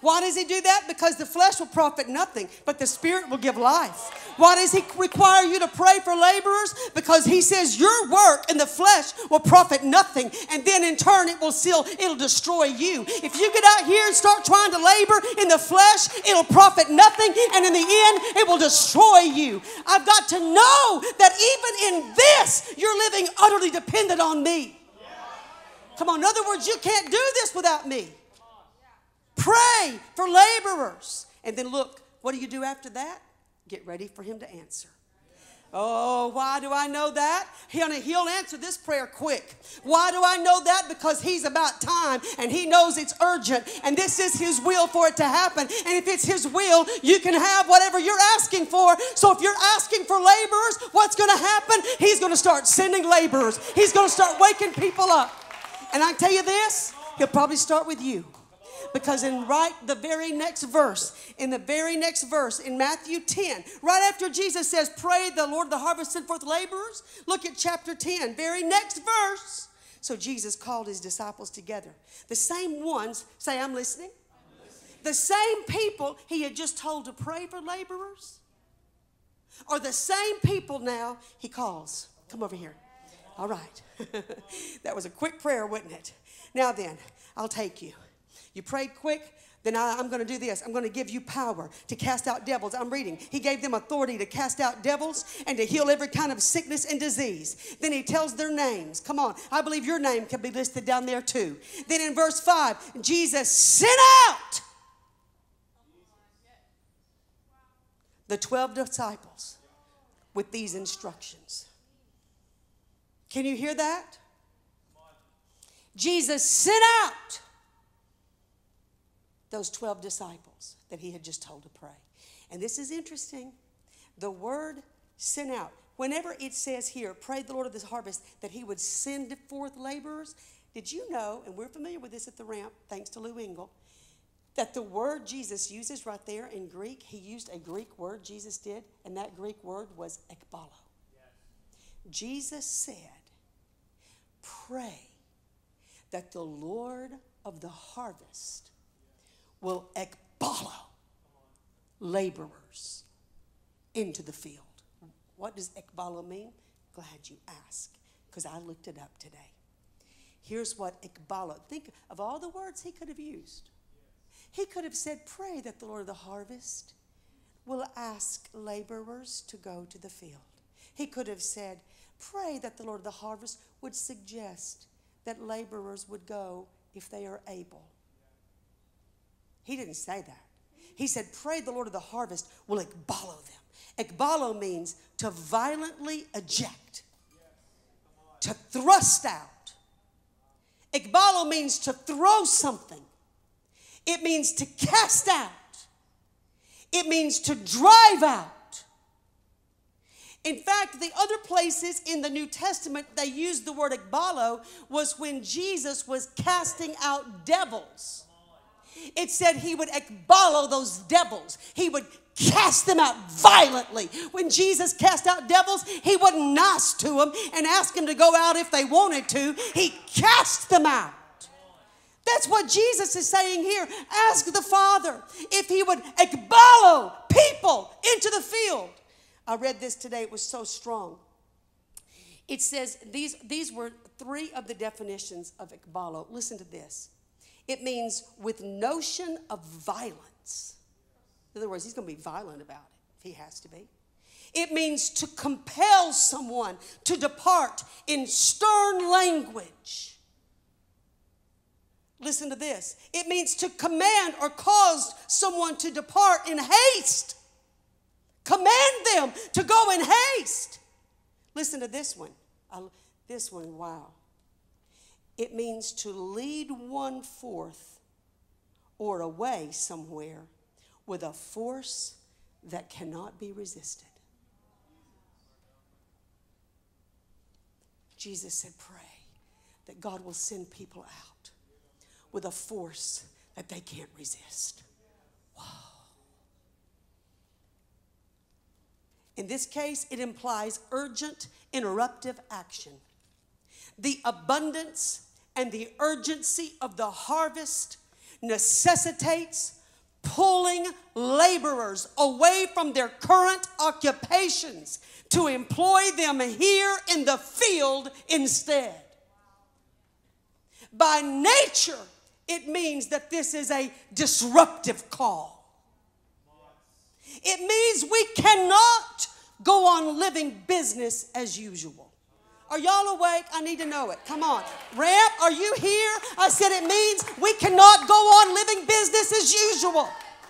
Why does he do that? Because the flesh will profit nothing, but the Spirit will give life. Why does he require you to pray for laborers? Because he says your work in the flesh will profit nothing, and then in turn it will still, it'll destroy you. If you get out here and start trying to labor in the flesh, it'll profit nothing, and in the end it will destroy you. I've got to know that even in this, you're living utterly dependent on me. Come on, in other words, you can't do this without me. Pray for laborers. And then look, what do you do after that? Get ready for him to answer. Oh, why do I know that? He'll, he'll answer this prayer quick. Why do I know that? Because he's about time and he knows it's urgent and this is his will for it to happen. And if it's his will, you can have whatever you're asking for. So if you're asking for laborers, what's going to happen? He's going to start sending laborers. He's going to start waking people up. And I tell you this, he'll probably start with you. Because in right the very next verse, in the very next verse, in Matthew ten, right after Jesus says, pray the Lord of the harvest send forth laborers, look at chapter ten, very next verse. So Jesus called his disciples together. The same ones, say, I'm listening. I'm listening. The same people he had just told to pray for laborers are the same people now he calls. Come over here. All right. That was a quick prayer, wasn't it? Now then, I'll take you. You prayed quick, then I, I'm going to do this. I'm going to give you power to cast out devils. I'm reading. He gave them authority to cast out devils and to heal every kind of sickness and disease. Then he tells their names. Come on. I believe your name can be listed down there too. Then in verse five, Jesus sent out the twelve disciples with these instructions. Can you hear that? Jesus sent out those twelve disciples that he had just told to pray. And this is interesting. The word sent out, whenever it says here, pray the Lord of this harvest, that he would send forth laborers. Did you know, and we're familiar with this at the ramp, thanks to Lou Engle, that the word Jesus uses right there in Greek, he used a Greek word, Jesus did, and that Greek word was ekbalo. Yes. Jesus said, pray that the Lord of the harvest will ekbalo laborers into the field. What does ekbalo mean? Glad you asked, because I looked it up today. Here's what ekbalo, think of all the words he could have used. He could have said, pray that the Lord of the harvest will ask laborers to go to the field. He could have said, pray that the Lord of the harvest would suggest that laborers would go if they are able. He didn't say that. He said, pray the Lord of the harvest will ekbalo them. Ekbalo means to violently eject, to thrust out. Ekbalo means to throw something. It means to cast out. It means to drive out. In fact, the other places in the New Testament they used the word ekbalo was when Jesus was casting out devils. It said he would ekbalo those devils. He would cast them out violently. When Jesus cast out devils, he wasn't nice to them and asked them to go out if they wanted to. He cast them out. That's what Jesus is saying here. Ask the Father if he would ekbalo people into the field. I read this today. It was so strong. It says these, these were three of the definitions of ekbalo. Listen to this. It means with notion of violence. In other words, he's going to be violent about it if he has to be. It means to compel someone to depart in stern language. Listen to this. It means to command or cause someone to depart in haste. Command them to go in haste. Listen to this one. I, this one, wow. It means to lead one forth or away somewhere with a force that cannot be resisted. Jesus said, pray that God will send people out with a force that they can't resist. Wow. In this case, it implies urgent, interruptive action. The abundance and the urgency of the harvest necessitates pulling laborers away from their current occupations to employ them here in the field instead. By nature, it means that this is a disruptive call. It means we cannot go on living business as usual. Are y'all awake? I need to know it. Come on. Ramp, are you here? I said it means we cannot go on living business as usual.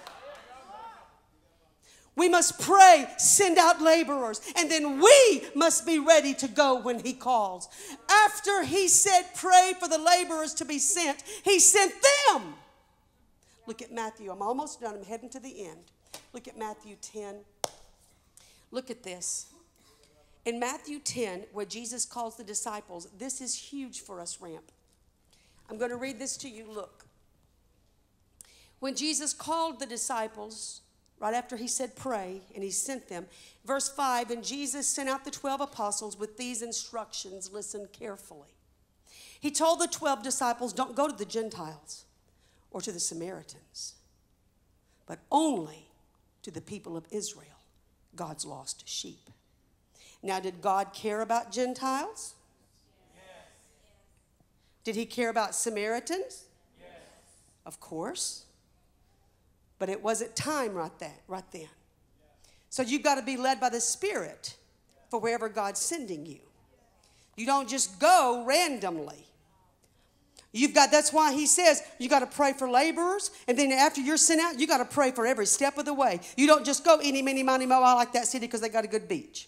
We must pray, send out laborers, and then we must be ready to go when he calls. After he said pray for the laborers to be sent, he sent them. Look at Matthew. I'm almost done. I'm heading to the end. Look at Matthew ten. Look at this. In Matthew ten, where Jesus calls the disciples, this is huge for us, Ramp. I'm going to read this to you. Look. When Jesus called the disciples, right after he said pray, and he sent them, verse five, and Jesus sent out the twelve apostles with these instructions. Listen carefully. He told the twelve disciples, don't go to the Gentiles or to the Samaritans, but only to the people of Israel, God's lost sheep. Now, did God care about Gentiles? Yes. Did he care about Samaritans? Yes. Of course. But it wasn't time right, that, right then. So you've got to be led by the Spirit for wherever God's sending you. You don't just go randomly. You've got, that's why he says you got to pray for laborers, and then after you're sent out, you got to pray for every step of the way. You don't just go eeny, meeny, miny, mo. I like that city because they got a good beach.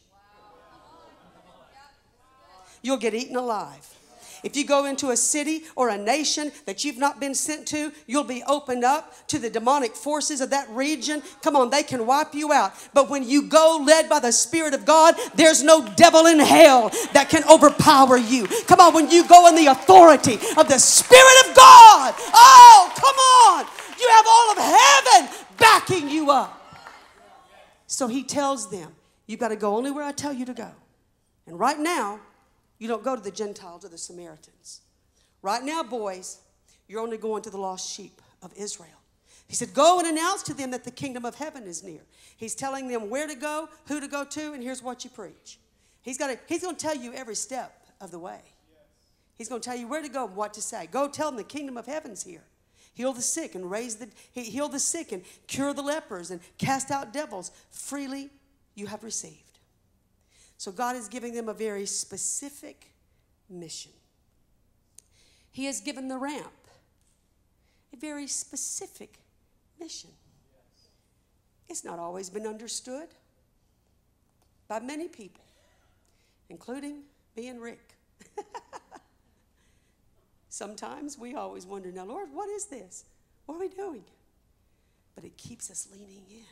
You'll get eaten alive. If you go into a city or a nation that you've not been sent to, you'll be opened up to the demonic forces of that region. Come on, they can wipe you out. But when you go led by the Spirit of God, there's no devil in hell that can overpower you. Come on, when you go in the authority of the Spirit of God, oh, come on. You have all of heaven backing you up. So he tells them, you've got to go only where I tell you to go. And right now, you don't go to the Gentiles or the Samaritans. Right now, boys, you're only going to the lost sheep of Israel. He said, go and announce to them that the kingdom of heaven is near. He's telling them where to go, who to go to, and here's what you preach. He's, got to, he's going to tell you every step of the way. He's going to tell you where to go and what to say. Go tell them the kingdom of heaven's here. Heal the sick and raise the, heal the sick and cure the lepers and cast out devils. Freely you have received. So God is giving them a very specific mission. He has given the ramp a very specific mission. It's not always been understood by many people, including me and Rick. Sometimes we always wonder, now, Lord, what is this? What are we doing? But it keeps us leaning in.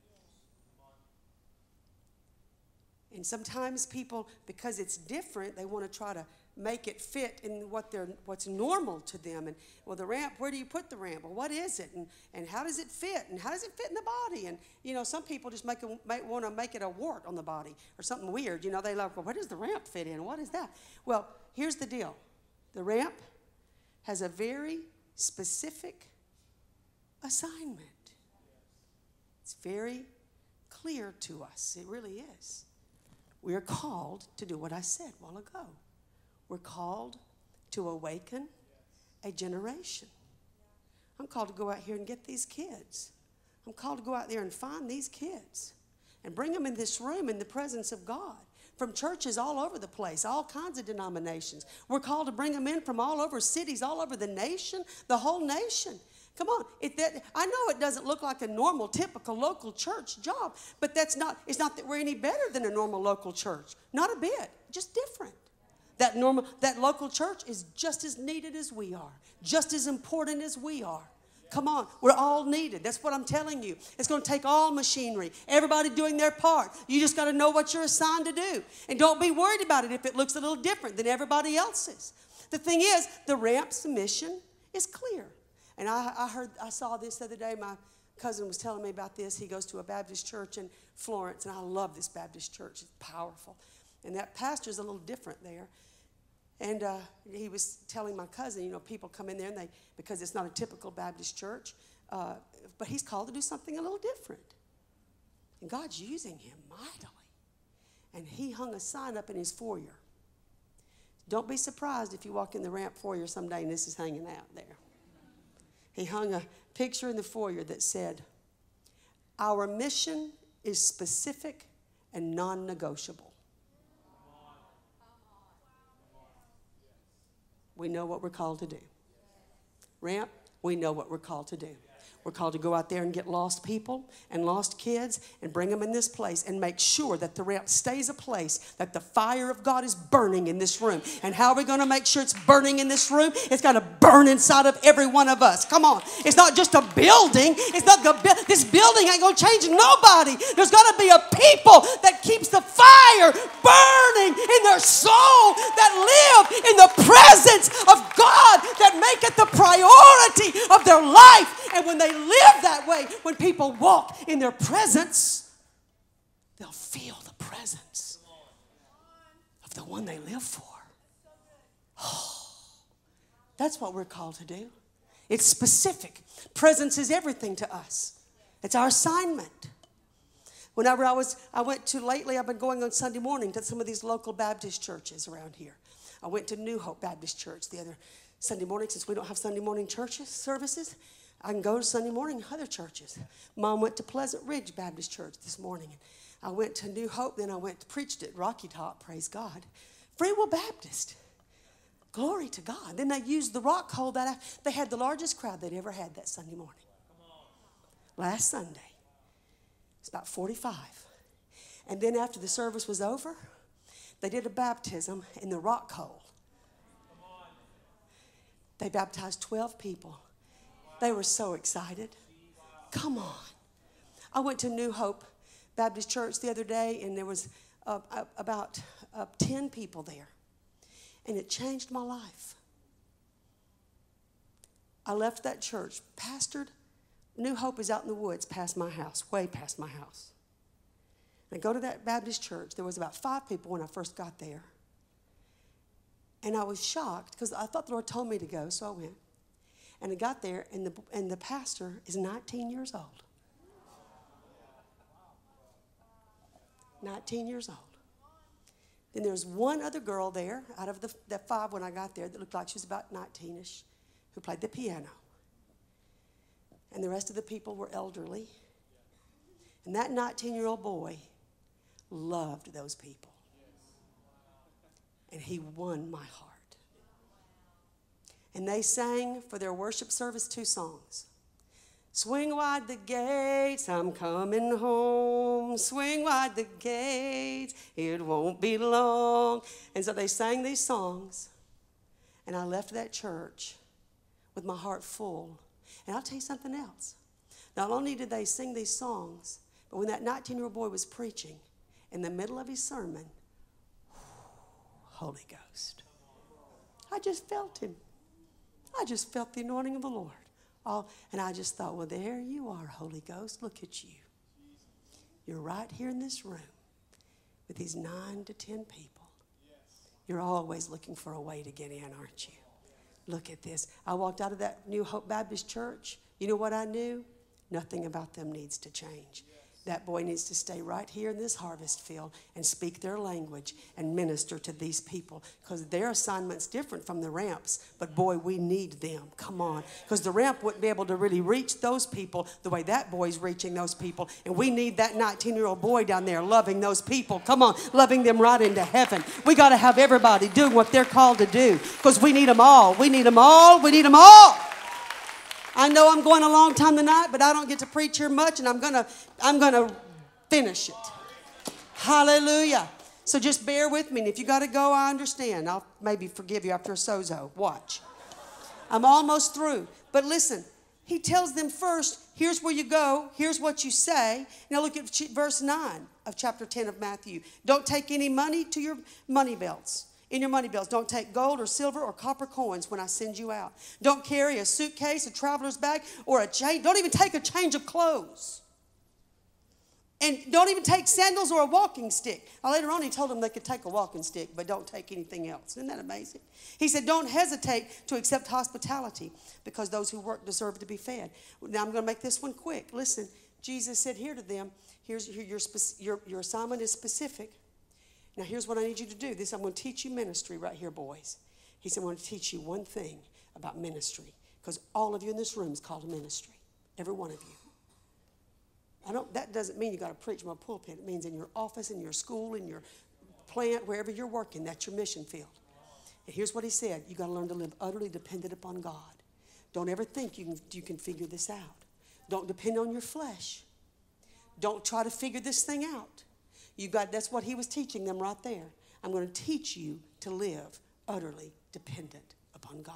And sometimes people, because it's different, they want to try to make it fit in what they're, what's normal to them. And, well, the ramp, where do you put the ramp? Well, what is it? And, and how does it fit? And how does it fit in the body? And, you know, some people just make, a, make want to make it a wart on the body or something weird. You know, they like, well, where does the ramp fit in? What is that? Well, here's the deal. The ramp has a very specific assignment. It's very clear to us. It really is. We are called to do what I said a while ago. We're called to awaken a generation. I'm called to go out here and get these kids. I'm called to go out there and find these kids and bring them in this room in the presence of God. From churches all over the place, all kinds of denominations. We're called to bring them in from all over cities, all over the nation, the whole nation. Come on, it, that, I know it doesn't look like a normal, typical local church job, but that's not, it's not that we're any better than a normal local church. Not a bit, just different. That normal, that local church is just as needed as we are, just as important as we are. Come on, we're all needed. That's what I'm telling you. It's going to take all machinery, everybody doing their part. You just got to know what you're assigned to do. And don't be worried about it if it looks a little different than everybody else's. The thing is, the ramp's mission is clear. And I, I heard, I saw this the other day. My cousin was telling me about this. He goes to a Baptist church in Florence, and I love this Baptist church. It's powerful. And that pastor's a little different there. And uh, he was telling my cousin, you know, people come in there, and they, because it's not a typical Baptist church, uh, but he's called to do something a little different. And God's using him mightily. And he hung a sign up in his foyer. Don't be surprised if you walk in the ramp foyer someday and this is hanging out there. He hung a picture in the foyer that said, "Our mission is specific and non-negotiable." We know what we're called to do. Ramp, we know what we're called to do. We're called to go out there and get lost people and lost kids and bring them in this place and make sure that the ramp stays a place, that the fire of God is burning in this room. And how are we going to make sure it's burning in this room? It's got to burn inside of every one of us. Come on. It's not just a building. It's not the, this building ain't going to change nobody. There's got to be a people that keeps the fire burning in their soul, that live in the presence of God, that make it the priority of their life. And when they live that way, when people walk in their presence, they'll feel the presence of the one they live for. Oh, that's what we're called to do. It's specific. Presence is everything to us. It's our assignment. Whenever I was, I went to lately, I've been going on Sunday morning to some of these local Baptist churches around here. I went to New Hope Baptist Church the other Sunday morning, since we don't have Sunday morning churches services. I can go to Sunday morning in other churches. Mom went to Pleasant Ridge Baptist Church this morning. I went to New Hope, then I went to preached at Rocky Top, praise God. Free Will Baptist. Glory to God. Then they used the rock hole that I, they had the largest crowd they'd ever had that Sunday morning. Last Sunday. It's about forty-five. And then after the service was over, they did a baptism in the rock hole. They baptized twelve people. They were so excited. Come on. I went to New Hope Baptist Church the other day, and there was uh, uh, about uh, ten people there. And it changed my life. I left that church, pastored. New Hope is out in the woods past my house, way past my house. And I go to that Baptist church. There was about five people when I first got there. And I was shocked because I thought the Lord told me to go, so I went. And I got there, and the, and the pastor is nineteen years old. nineteen years old. Then there's one other girl there out of the, the five when I got there that looked like she was about nineteen-ish, who played the piano. And the rest of the people were elderly. And that nineteen-year-old boy loved those people. And he won my heart. And they sang for their worship service two songs. Swing wide the gates, I'm coming home. Swing wide the gates, it won't be long. And so they sang these songs. And I left that church with my heart full. And I'll tell you something else. Not only did they sing these songs, but when that nineteen-year-old boy was preaching, in the middle of his sermon, Holy Ghost. I just felt him. I just felt the anointing of the Lord. All, and I just thought, well, there you are, Holy Ghost. Look at you. You're right here in this room with these nine to ten people. You're always looking for a way to get in, aren't you? Look at this. I walked out of that New Hope Baptist Church. You know what I knew? Nothing about them needs to change. That boy needs to stay right here in this harvest field and speak their language and minister to these people, because their assignment's different from the ramps. But boy, we need them. Come on. Because the ramp wouldn't be able to really reach those people the way that boy's reaching those people. And we need that nineteen-year-old boy down there loving those people. Come on, loving them right into heaven. We got to have everybody doing what they're called to do, because we need them all. We need them all. We need them all. I know I'm going a long time tonight, but I don't get to preach here much, and I'm gonna, I'm gonna finish it. Hallelujah. So just bear with me, and if you got to go, I understand. I'll maybe forgive you after a sozo. Watch. I'm almost through. But listen, he tells them first, here's where you go, here's what you say. Now look at verse nine of chapter ten of Matthew. Don't take any money to your money belts. In your money belts, don't take gold or silver or copper coins when I send you out. Don't carry a suitcase, a traveler's bag, or a chain. Don't even take a change of clothes. And don't even take sandals or a walking stick. Now, later on, he told them they could take a walking stick, but don't take anything else. Isn't that amazing? He said, don't hesitate to accept hospitality because those who work deserve to be fed. Now, I'm going to make this one quick. Listen, Jesus said here to them, here's your, your, your, your assignment is specific. Now, here's what I need you to do. This, I'm going to teach you ministry right here, boys. He said, I'm going to teach you one thing about ministry because all of you in this room is called a ministry, every one of you. I don't, that doesn't mean you got to preach from a pulpit. It means in your office, in your school, in your plant, wherever you're working, that's your mission field. And here's what he said. You got to learn to live utterly dependent upon God. Don't ever think you can, you can figure this out. Don't depend on your flesh. Don't try to figure this thing out. You got, that's what he was teaching them right there. I'm going to teach you to live utterly dependent upon God.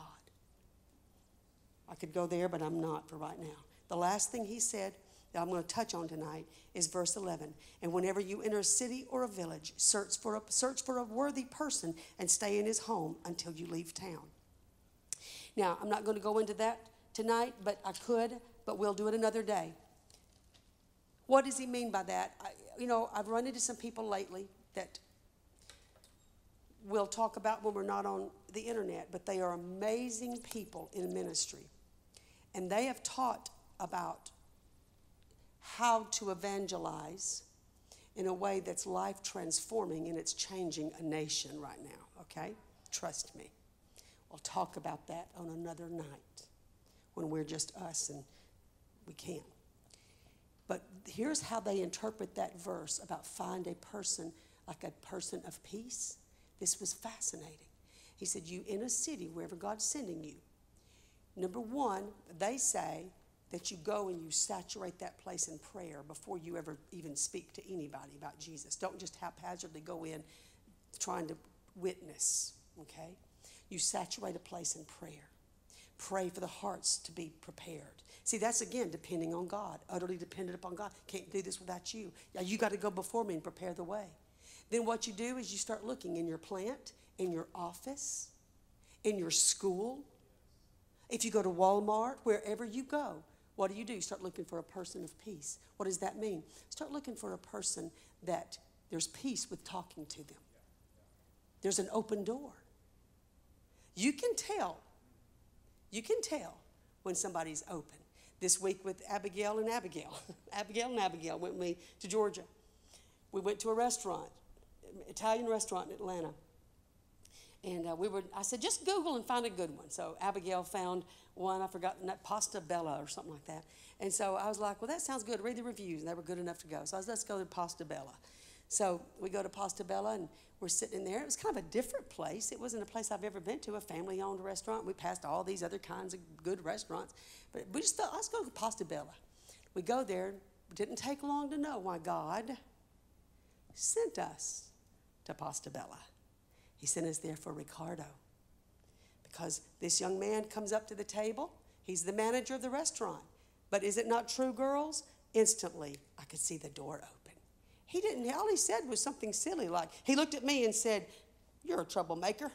I could go there, but I'm not for right now. The last thing he said that I'm going to touch on tonight is verse eleven. And whenever you enter a city or a village, search for a, search for a worthy person and stay in his home until you leave town. Now, I'm not going to go into that tonight, but I could, but we'll do it another day. What does he mean by that? I, you know, I've run into some people lately that we'll talk about when we're not on the internet, but they are amazing people in ministry. And they have taught about how to evangelize in a way that's life transforming, and it's changing a nation right now, okay? Trust me. We'll talk about that on another night when we're just us and we can. But here's how they interpret that verse about find a person like a person of peace. This was fascinating. He said, you in a city, wherever God's sending you, number one, they say that you go and you saturate that place in prayer before you ever even speak to anybody about Jesus. Don't just haphazardly go in trying to witness, okay? You saturate a place in prayer. Pray for the hearts to be prepared. See, that's, again, depending on God, utterly dependent upon God. Can't do this without you. You got to go before me and prepare the way. Then what you do is you start looking in your plant, in your office, in your school. If you go to Walmart, wherever you go, what do you do? You start looking for a person of peace. What does that mean? Start looking for a person that there's peace with talking to them. There's an open door. You can tell. You can tell when somebody's open. This week with Abigail and Abigail. Abigail and Abigail went with me to Georgia. We went to a restaurant, Italian restaurant in Atlanta. And uh, we were, I said, just Google and find a good one. So Abigail found one, I forgot, Pasta Bella or something like that. And so I was like, well, that sounds good. Read the reviews. And they were good enough to go. So I was, let's go to Pasta Bella. So we go to Pasta Bella, and we're sitting in there. It was kind of a different place. It wasn't a place I've ever been to, a family-owned restaurant. We passed all these other kinds of good restaurants. But we just thought, let's go to Pasta Bella. We go there. It didn't take long to know why God sent us to Pasta Bella. He sent us there for Ricardo. Because this young man comes up to the table. He's the manager of the restaurant. But is it not true, girls? Instantly, I could see the door open. He didn't, all he said was something silly like, he looked at me and said, you're a troublemaker.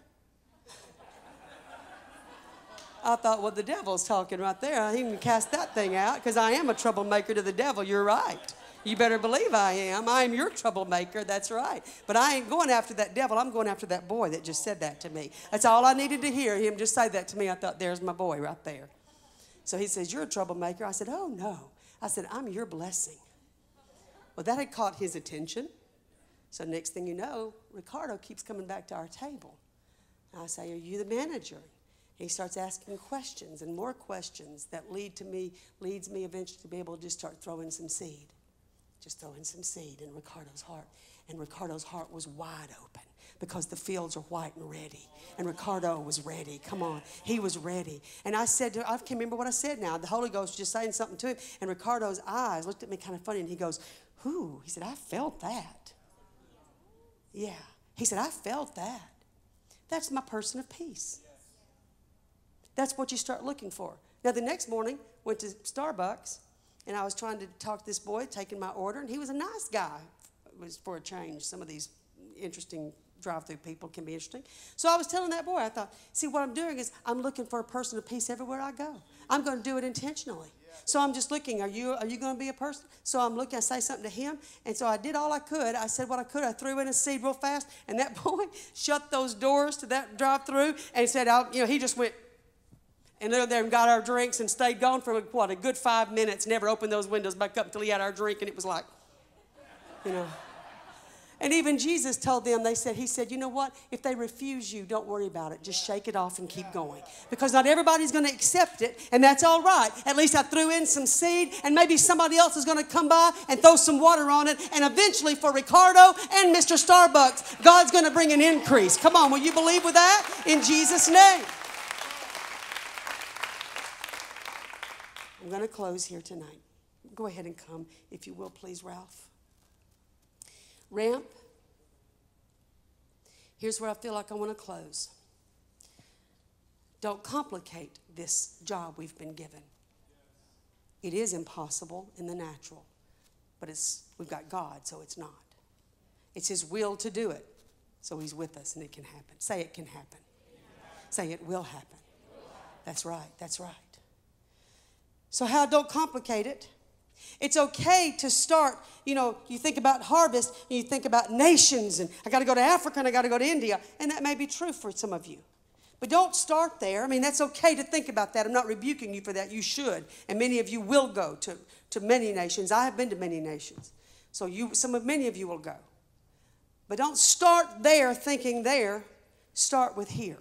I thought, well, the devil's talking right there. I even cast that thing out because I am a troublemaker to the devil. You're right. You better believe I am. I am your troublemaker. That's right. But I ain't going after that devil. I'm going after that boy that just said that to me. That's all I needed to hear, him just say that to me. I thought, there's my boy right there. So he says, you're a troublemaker. I said, oh, no. I said, I'm your blessing. Well, that had caught his attention. So next thing you know, Ricardo keeps coming back to our table. I say, are you the manager? He starts asking questions and more questions that lead to me, leads me eventually to be able to just start throwing some seed. Just throwing some seed in Ricardo's heart. And Ricardo's heart was wide open because the fields are white and ready. And Ricardo was ready. Come on. He was ready. And I said, to, I can't remember what I said now. The Holy Ghost was just saying something to him. And Ricardo's eyes looked at me kind of funny. And he goes, whoo. He said, I felt that. Yeah. He said, I felt that. That's my person of peace. That's what you start looking for. Now, the next morning, went to Starbucks. And I was trying to talk to this boy, taking my order, and he was a nice guy. It was for a change. Some of these interesting drive-through people can be interesting. So I was telling that boy, I thought, see, what I'm doing is I'm looking for a person of peace everywhere I go. I'm going to do it intentionally. So I'm just looking, are you are you going to be a person? So I'm looking, I say something to him, and so I did all I could. I said what I could. I threw in a seed real fast, and that boy shut those doors to that drive-through and said, I'll, you know, he just went and lived there and got our drinks and stayed gone for, what, a good five minutes, never opened those windows back up until he had our drink, and it was like, you know. And even Jesus told them, they said, he said, you know what? If they refuse you, don't worry about it. Just shake it off and keep going. Because not everybody's going to accept it, and that's all right. At least I threw in some seed, and maybe somebody else is going to come by and throw some water on it. And eventually for Ricardo and Mister Starbucks, God's going to bring an increase. Come on, will you believe with that? In Jesus' name. I'm going to close here tonight. Go ahead and come, if you will, please, Ralph. Ramp, here's where I feel like I want to close. Don't complicate this job we've been given. It is impossible in the natural, but it's we've got God, so it's not. It's His will to do it, so He's with us, and it can happen. Say it can happen. Say it will happen. That's right, that's right. So how, don't complicate it. It's okay to start, you know, you think about harvest, and you think about nations, and I got to go to Africa, and I got to go to India, and that may be true for some of you. But don't start there. I mean, that's okay to think about that. I'm not rebuking you for that. You should, and many of you will go to, to many nations. I have been to many nations, so you, some of many of you will go. But don't start there thinking there. Start with here.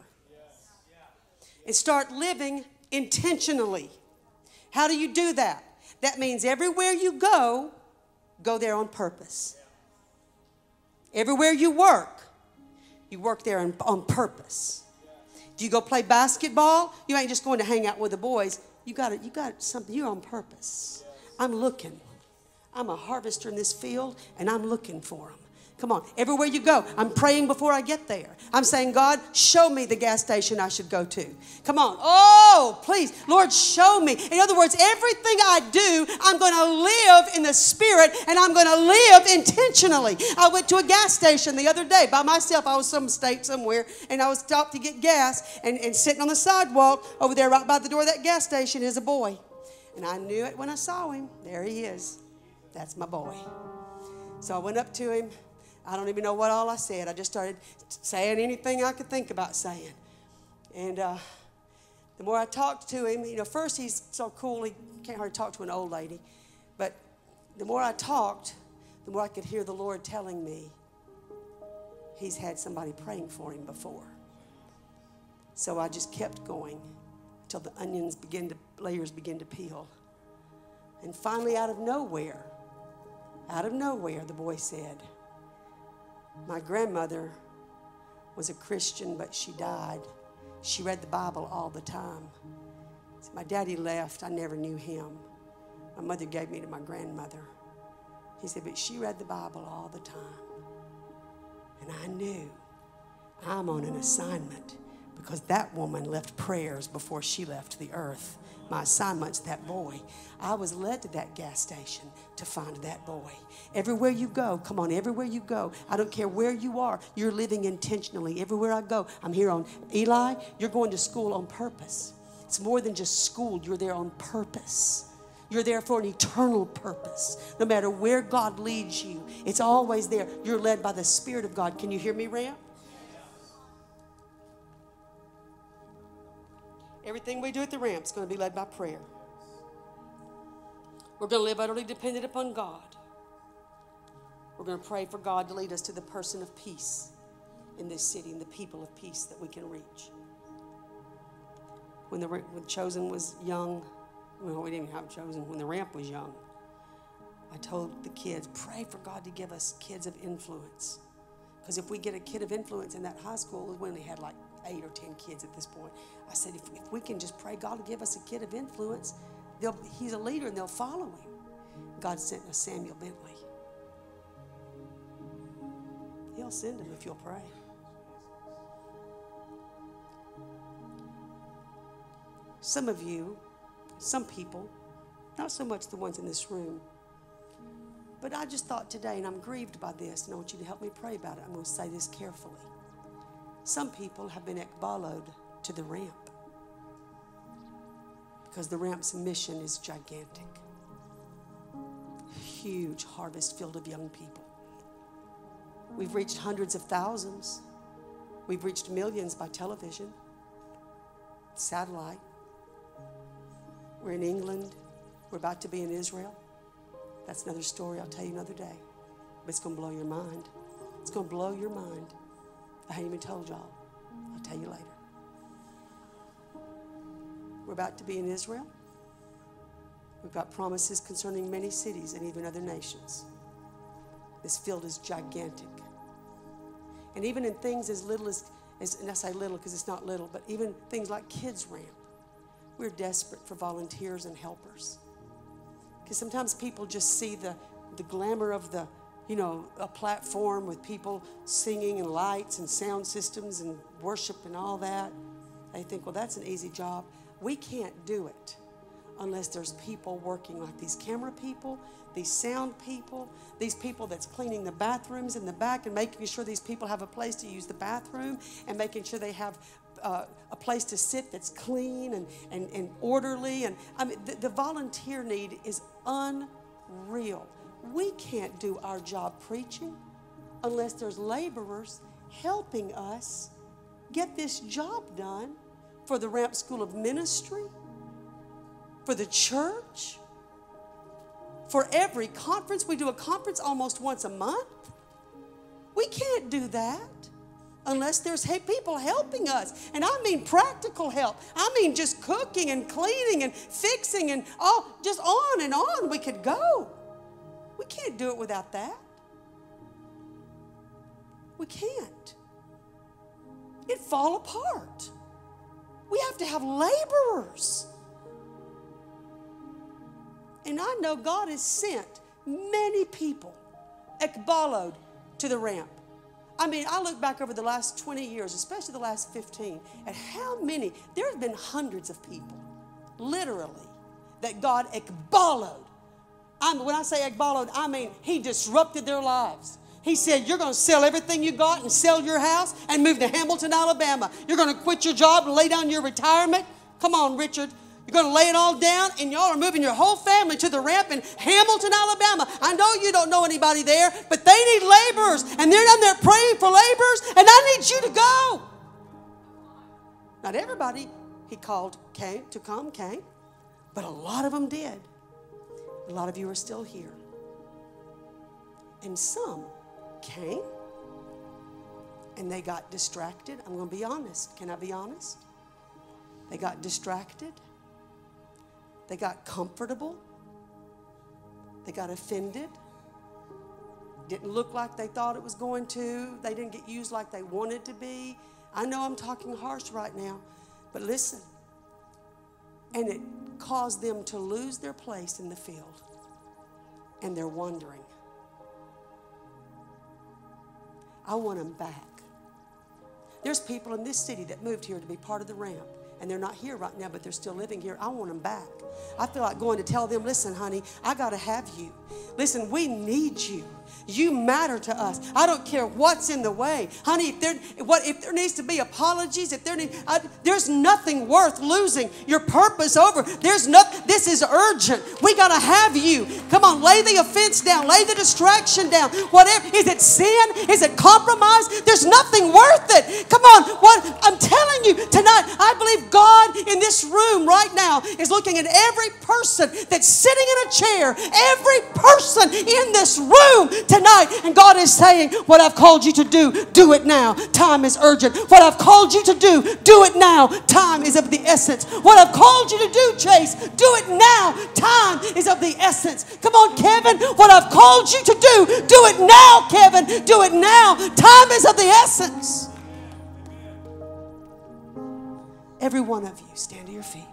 And start living intentionally. How do you do that? That means everywhere you go, go there on purpose. Everywhere you work, you work there on, on purpose. Do you go play basketball? You ain't just going to hang out with the boys. You got it. You got something. You're on purpose. I'm looking. I'm a harvester in this field, and I'm looking for them. Come on. Everywhere you go, I'm praying before I get there. I'm saying, God, show me the gas station I should go to. Come on. Oh, please. Lord, show me. In other words, everything I do, I'm going to live in the Spirit, and I'm going to live intentionally. I went to a gas station the other day by myself. I was some state somewhere, and I was stopped to get gas, and, and sitting on the sidewalk over there right by the door of that gas station is a boy. And I knew it when I saw him. There he is. That's my boy. So I went up to him. I don't even know what all I said. I just started saying anything I could think about saying. And uh, the more I talked to him, you know, first he's so cool, he can't hardly talk to an old lady. But the more I talked, the more I could hear the Lord telling me he's had somebody praying for him before. So I just kept going until the onions begin to, layers begin to peel. And finally, out of nowhere, out of nowhere, the boy said, my grandmother was a Christian, but she died. She read the Bible all the time. So my daddy left. I never knew him. My mother gave me to my grandmother. He said, but she read the Bible all the time. And I knew I'm on an assignment because that woman left prayers before she left the earth. My assignment's that boy. I was led to that gas station to find that boy. Everywhere you go, come on, everywhere you go, I don't care where you are, you're living intentionally. Everywhere I go, I'm here on Eli, you're going to school on purpose. It's more than just school, you're there on purpose. You're there for an eternal purpose. No matter where God leads you, it's always there. You're led by the Spirit of God. Can you hear me, Ramp? Everything we do at the Ramp is going to be led by prayer. We're going to live utterly dependent upon God. We're going to pray for God to lead us to the person of peace in this city and the people of peace that we can reach. When the when Chosen was young, well, we didn't even have Chosen. When the Ramp was young, I told the kids, pray for God to give us kids of influence. Because if we get a kid of influence in that high school, we only had like eight or ten kids at this point. I said, if, if we can just pray God to give us a kid of influence, they'll, he's a leader and they'll follow him. God sent us Samuel Bentley. He'll send him if you'll pray. Some of you, some people, not so much the ones in this room, but I just thought today, and I'm grieved by this, and I want you to help me pray about it. I'm going to say this carefully. Some people have been ekbaloed to the Ramp because the Ramp's mission is gigantic. Huge harvest field of young people. We've reached hundreds of thousands. We've reached millions by television, satellite. We're in England. We're about to be in Israel. That's another story I'll tell you another day. But it's going to blow your mind. It's going to blow your mind. I haven't even told y'all. I'll tell you later. We're about to be in Israel. We've got promises concerning many cities and even other nations. This field is gigantic. And even in things as little as, as and I say little because it's not little, but even things like Kids Ramp, we're desperate for volunteers and helpers. Because sometimes people just see the, the glamour of the, you know, a platform with people singing and lights and sound systems and worship and all that. They think, well, that's an easy job. We can't do it unless there's people working like these camera people, these sound people, these people that's cleaning the bathrooms in the back and making sure these people have a place to use the bathroom and making sure they have uh, a place to sit that's clean and, and, and orderly. And I mean, the, the volunteer need is unreal. We can't do our job preaching unless there's laborers helping us get this job done for the Ramp School of Ministry, for the church, for every conference. We do a conference almost once a month. We can't do that unless there's people helping us. And I mean practical help. I mean just cooking and cleaning and fixing and all, just on and on we could go. We can't do it without that. We can't. It'd fall apart. We have to have laborers. And I know God has sent many people, ekbalod, to the Ramp. I mean, I look back over the last twenty years, especially the last fifteen, at how many, there have been hundreds of people, literally, that God ekbalod. I mean, when I say ekbalod, I mean he disrupted their lives. He said, you're going to sell everything you got and sell your house and move to Hamilton, Alabama. You're going to quit your job and lay down your retirement. Come on, Richard. You're going to lay it all down, and y'all are moving your whole family to the Ramp in Hamilton, Alabama. I know you don't know anybody there, but they need laborers, and they're down there praying for laborers, and I need you to go. Not everybody he called came to come came, but a lot of them did. A lot of you are still here. And some came, and they got distracted. I'm going to be honest. Can I be honest? They got distracted. They got comfortable. They got offended. Didn't look like they thought it was going to. They didn't get used like they wanted to be. I know I'm talking harsh right now, but listen. And it caused them to lose their place in the field. And they're wondering. I want them back. There's people in this city that moved here to be part of the Ramp. And they're not here right now, but they're still living here. I want them back. I feel like going to tell them, listen, honey, I got to have you. Listen, we need you. You matter to us. I don't care what's in the way. Honey, if there, what, if there needs to be apologies, if there need, I, there's nothing worth losing your purpose over. There's no, this is urgent. We got to have you. Come on, lay the offense down. Lay the distraction down. Whatever. Is it sin? Is it compromise? There's nothing worth it. Come on. What I'm telling you tonight, I believe God in this room right now is looking at every person that's sitting in a chair, every person in this room tonight, and God is saying, what I've called you to do, do it now. Time is urgent. What I've called you to do, do it now. Time is of the essence. What I've called you to do, Chase, do it now. Time is of the essence. Come on, Kevin. What I've called you to do, do it now, Kevin. Do it now. Time is of the essence. Every one of you, stand to your feet.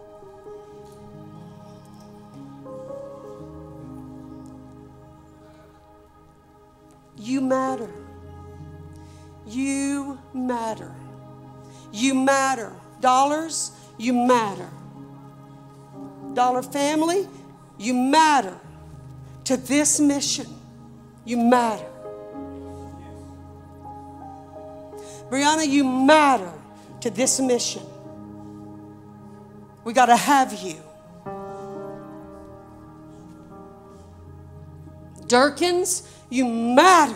You matter. You matter. You matter. Dollars, you matter. Dollar family, you matter. To this mission, you matter. Brianna, you matter to this mission. We got to have you. Durkins, you matter.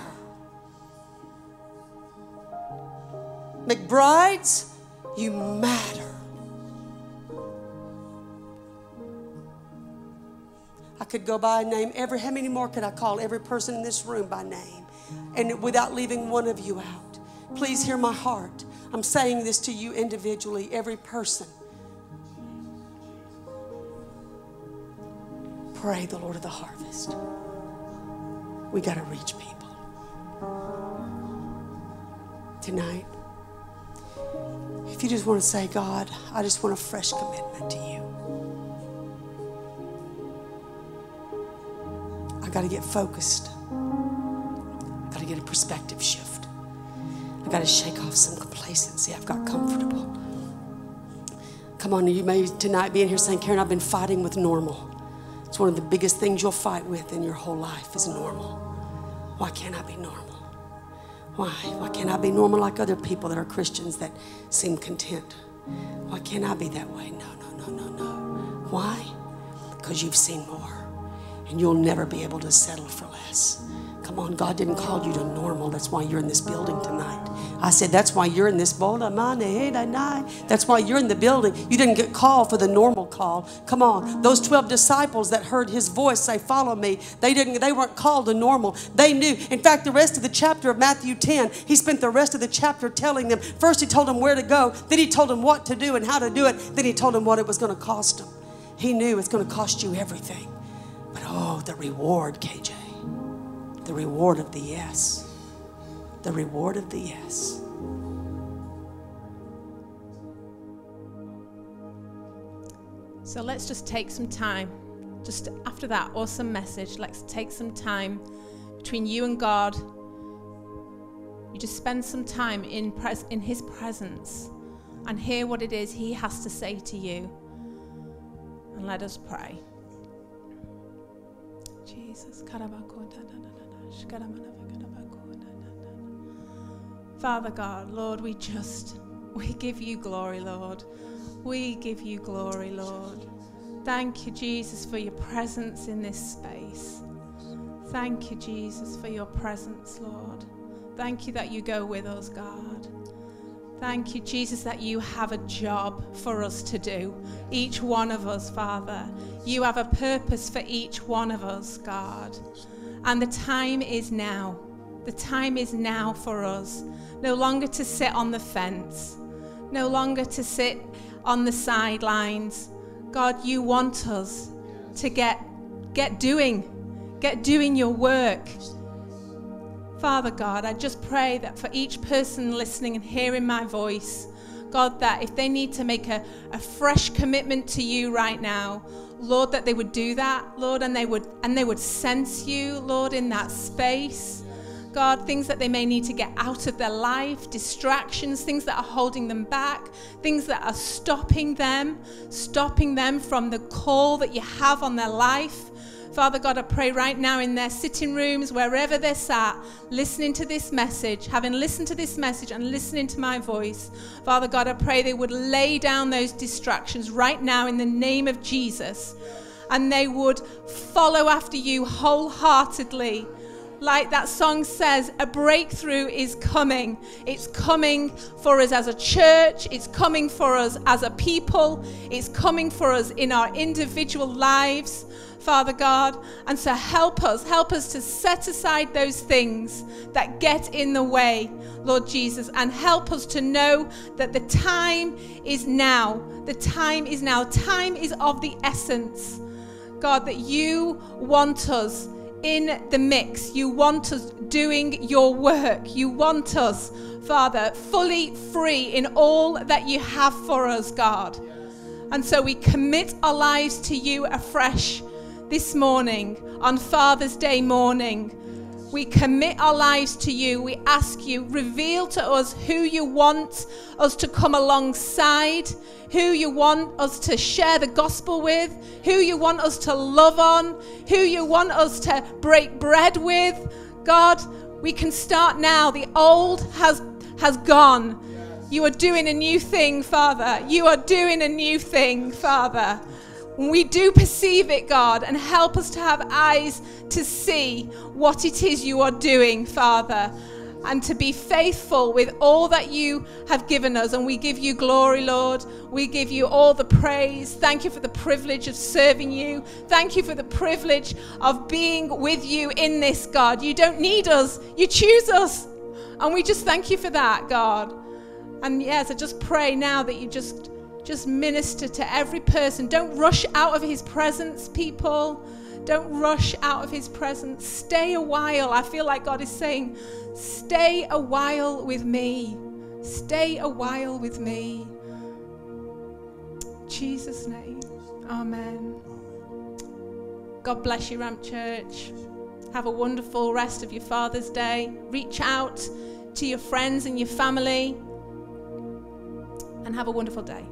McBrides, you matter. I could go by and name every, how many more could I call every person in this room by name? And without leaving one of you out. Please hear my heart. I'm saying this to you individually, every person. Pray the Lord of the harvest. We got to reach people. Tonight, if you just want to say, God, I just want a fresh commitment to you. I got to get focused. I got to get a perspective shift. I got to shake off some complacency. I've got comfortable. Come on, you may tonight be in here saying, Karen, I've been fighting with normal. It's one of the biggest things you'll fight with in your whole life is normal. Why can't I be normal? Why? Why can't I be normal like other people that are Christians that seem content? Why can't I be that way? No, no, no, no, no. Why? Because you've seen more. And you'll never be able to settle for less. Come on, God didn't call you to normal. That's why you're in this building tonight. I said, that's why you're in this building. That's why you're in the building. You didn't get called for the normal call. Come on, those twelve disciples that heard his voice say, follow me, they didn't. They weren't called to normal. They knew. In fact, the rest of the chapter of Matthew ten, he spent the rest of the chapter telling them. First, he told them where to go. Then he told them what to do and how to do it. Then he told them what it was going to cost them. He knew it's going to cost you everything. But oh, the reward, K J. The reward of the yes. The reward of the yes. So let's just take some time. Just after that awesome message, let's take some time between you and God. You just spend some time in, pres- in his presence and hear what it is he has to say to you. And let us pray. Jesus. Father God, Lord, we just, we give you glory, Lord. We give you glory, Lord. Thank you, Jesus, for your presence in this space. Thank you, Jesus, for your presence, Lord. Thank you that you go with us, God. Thank you, Jesus, that you have a job for us to do. Each one of us, Father. You have a purpose for each one of us, God. And the time is now. The time is now for us. No longer to sit on the fence. No longer to sit on the sidelines. God, you want us to get, get doing. Get doing your work. Father God, I just pray that for each person listening and hearing my voice, God, that if they need to make a, a fresh commitment to you right now, Lord, that they would do that, Lord, and they would and they would sense you, Lord, in that space. God, things that they may need to get out of their life, distractions, things that are holding them back, things that are stopping them, stopping them from the call that you have on their life. Father God, I pray right now in their sitting rooms, wherever they're sat, listening to this message, having listened to this message and listening to my voice, Father God, I pray they would lay down those distractions right now in the name of Jesus, and they would follow after you wholeheartedly. Like that song says, a breakthrough is coming. It's coming for us as a church. It's coming for us as a people. It's coming for us in our individual lives, Father God. And so help us, help us to set aside those things that get in the way, Lord Jesus, and help us to know that the time is now. The time is now. Time is of the essence, God, that you want us in the mix. You want us doing your work. You want us, Father, fully free in all that you have for us, God. And so we commit our lives to you afresh this morning, on Father's Day morning. We commit our lives to you. We ask you, reveal to us who you want us to come alongside, who you want us to share the gospel with, who you want us to love on, who you want us to break bread with. God, we can start now. The old has, has gone. You are doing a new thing, Father. You are doing a new thing, Father. We do perceive it, God, and help us to have eyes to see what it is you are doing, Father, and to be faithful with all that you have given us. And we give you glory, Lord. We give you all the praise. Thank you for the privilege of serving you. Thank you for the privilege of being with you in this, God. You don't need us. You choose us. And we just thank you for that, God. And yes, I just pray now that you just Just minister to every person. Don't rush out of his presence, people. Don't rush out of his presence. Stay a while. I feel like God is saying, stay a while with me. Stay a while with me. In Jesus' name. Amen. God bless you, Ramp Church. Have a wonderful rest of your Father's Day. Reach out to your friends and your family. And have a wonderful day.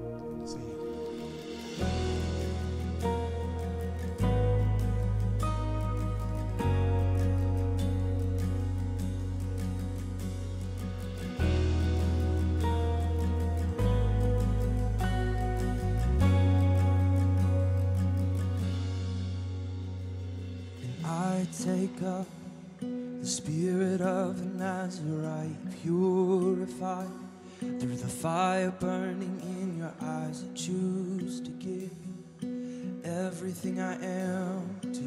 Take up the spirit of a Nazarite, purified through the fire burning in your eyes. I choose to give everything I am to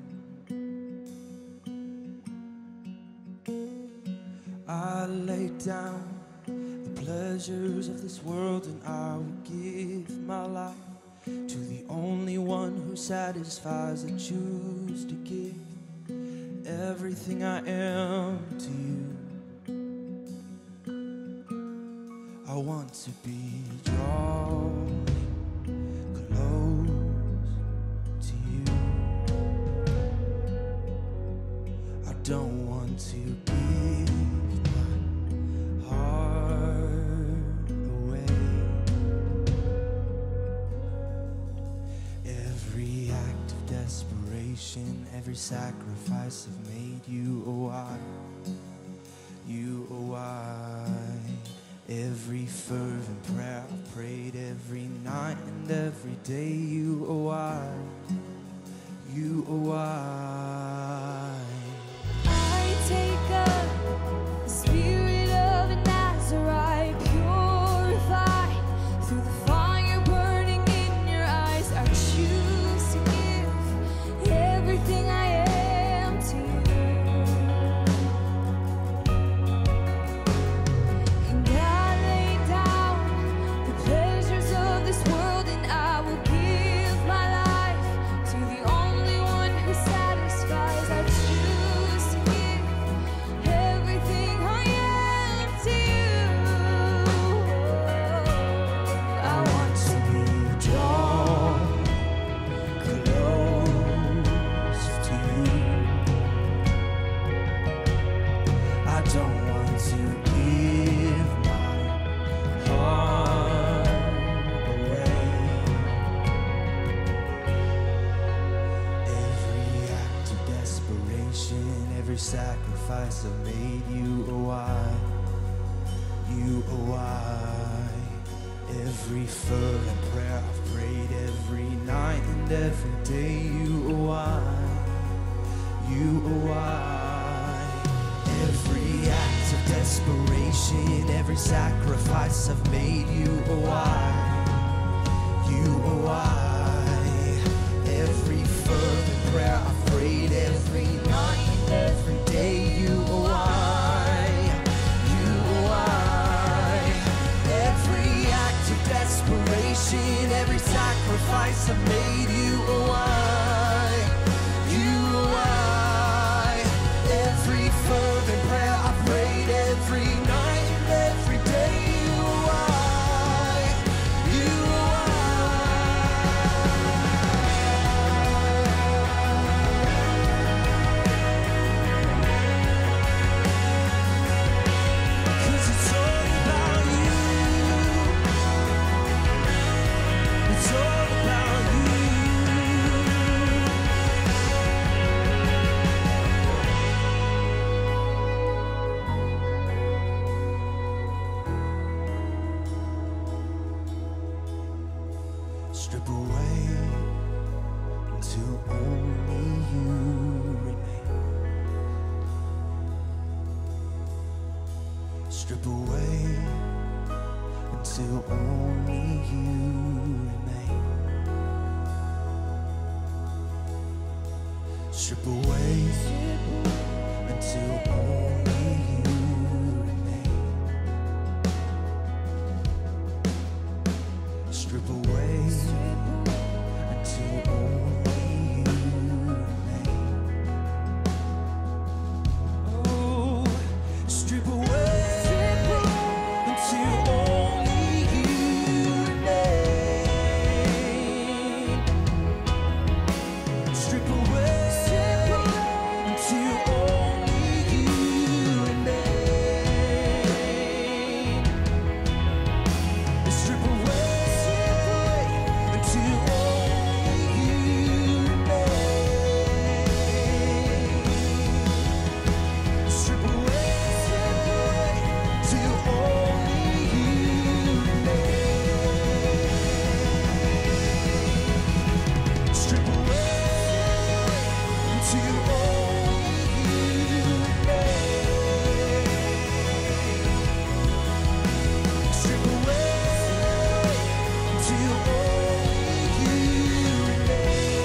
you. I lay down the pleasures of this world and I will give my life to the only one who satisfies. I choose to give everything I am to you. I want to be drawn close to you. I don't want to give my heart away. Every act of desperation, every sacrifice I've made, you are why, you are why. Every fervent prayer I've prayed every night and every day, you are why, you are why. I take up the spirit of a Nazarite, purified through the fire burning in your eyes. I choose to give everything I am to you. And I lay down the pleasures of this world and I will give my life to the only one who satisfies. I choose to give everything I am to you. I want to be drawn close to you. I don't want to give my heart away. Every act of desperation, every sacrifice I've made, you are why, you are why. Every fervent prayer I've prayed every night and every day, you are why, you are why. Every act of desperation, every sacrifice I've made, you are why, you are why. Every fervent prayer I've prayed every night and every day, you are why, you are why. Every act of desperation, every sacrifice I've made, you are why, you are why. Every fervent prayer I prayed every night and every day, you are why, you are why. 'Cause it's all about you. It's all about you. Strip away until only you remain. Strip away until only you remain. Strip away until only you remain. Oh, strip away until only you remain. Strip away until only you remain. Strip away until only you remain. Strip away till only you remain. Strip away until only you remain. Strip away until only you remain.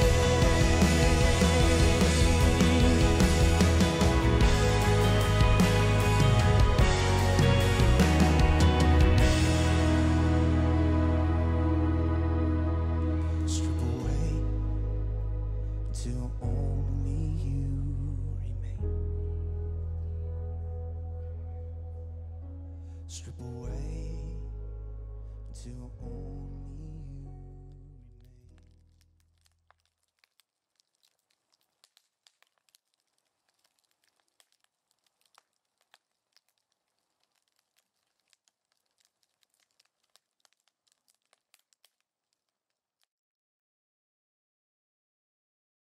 Strip away till only you remain. Strip away till only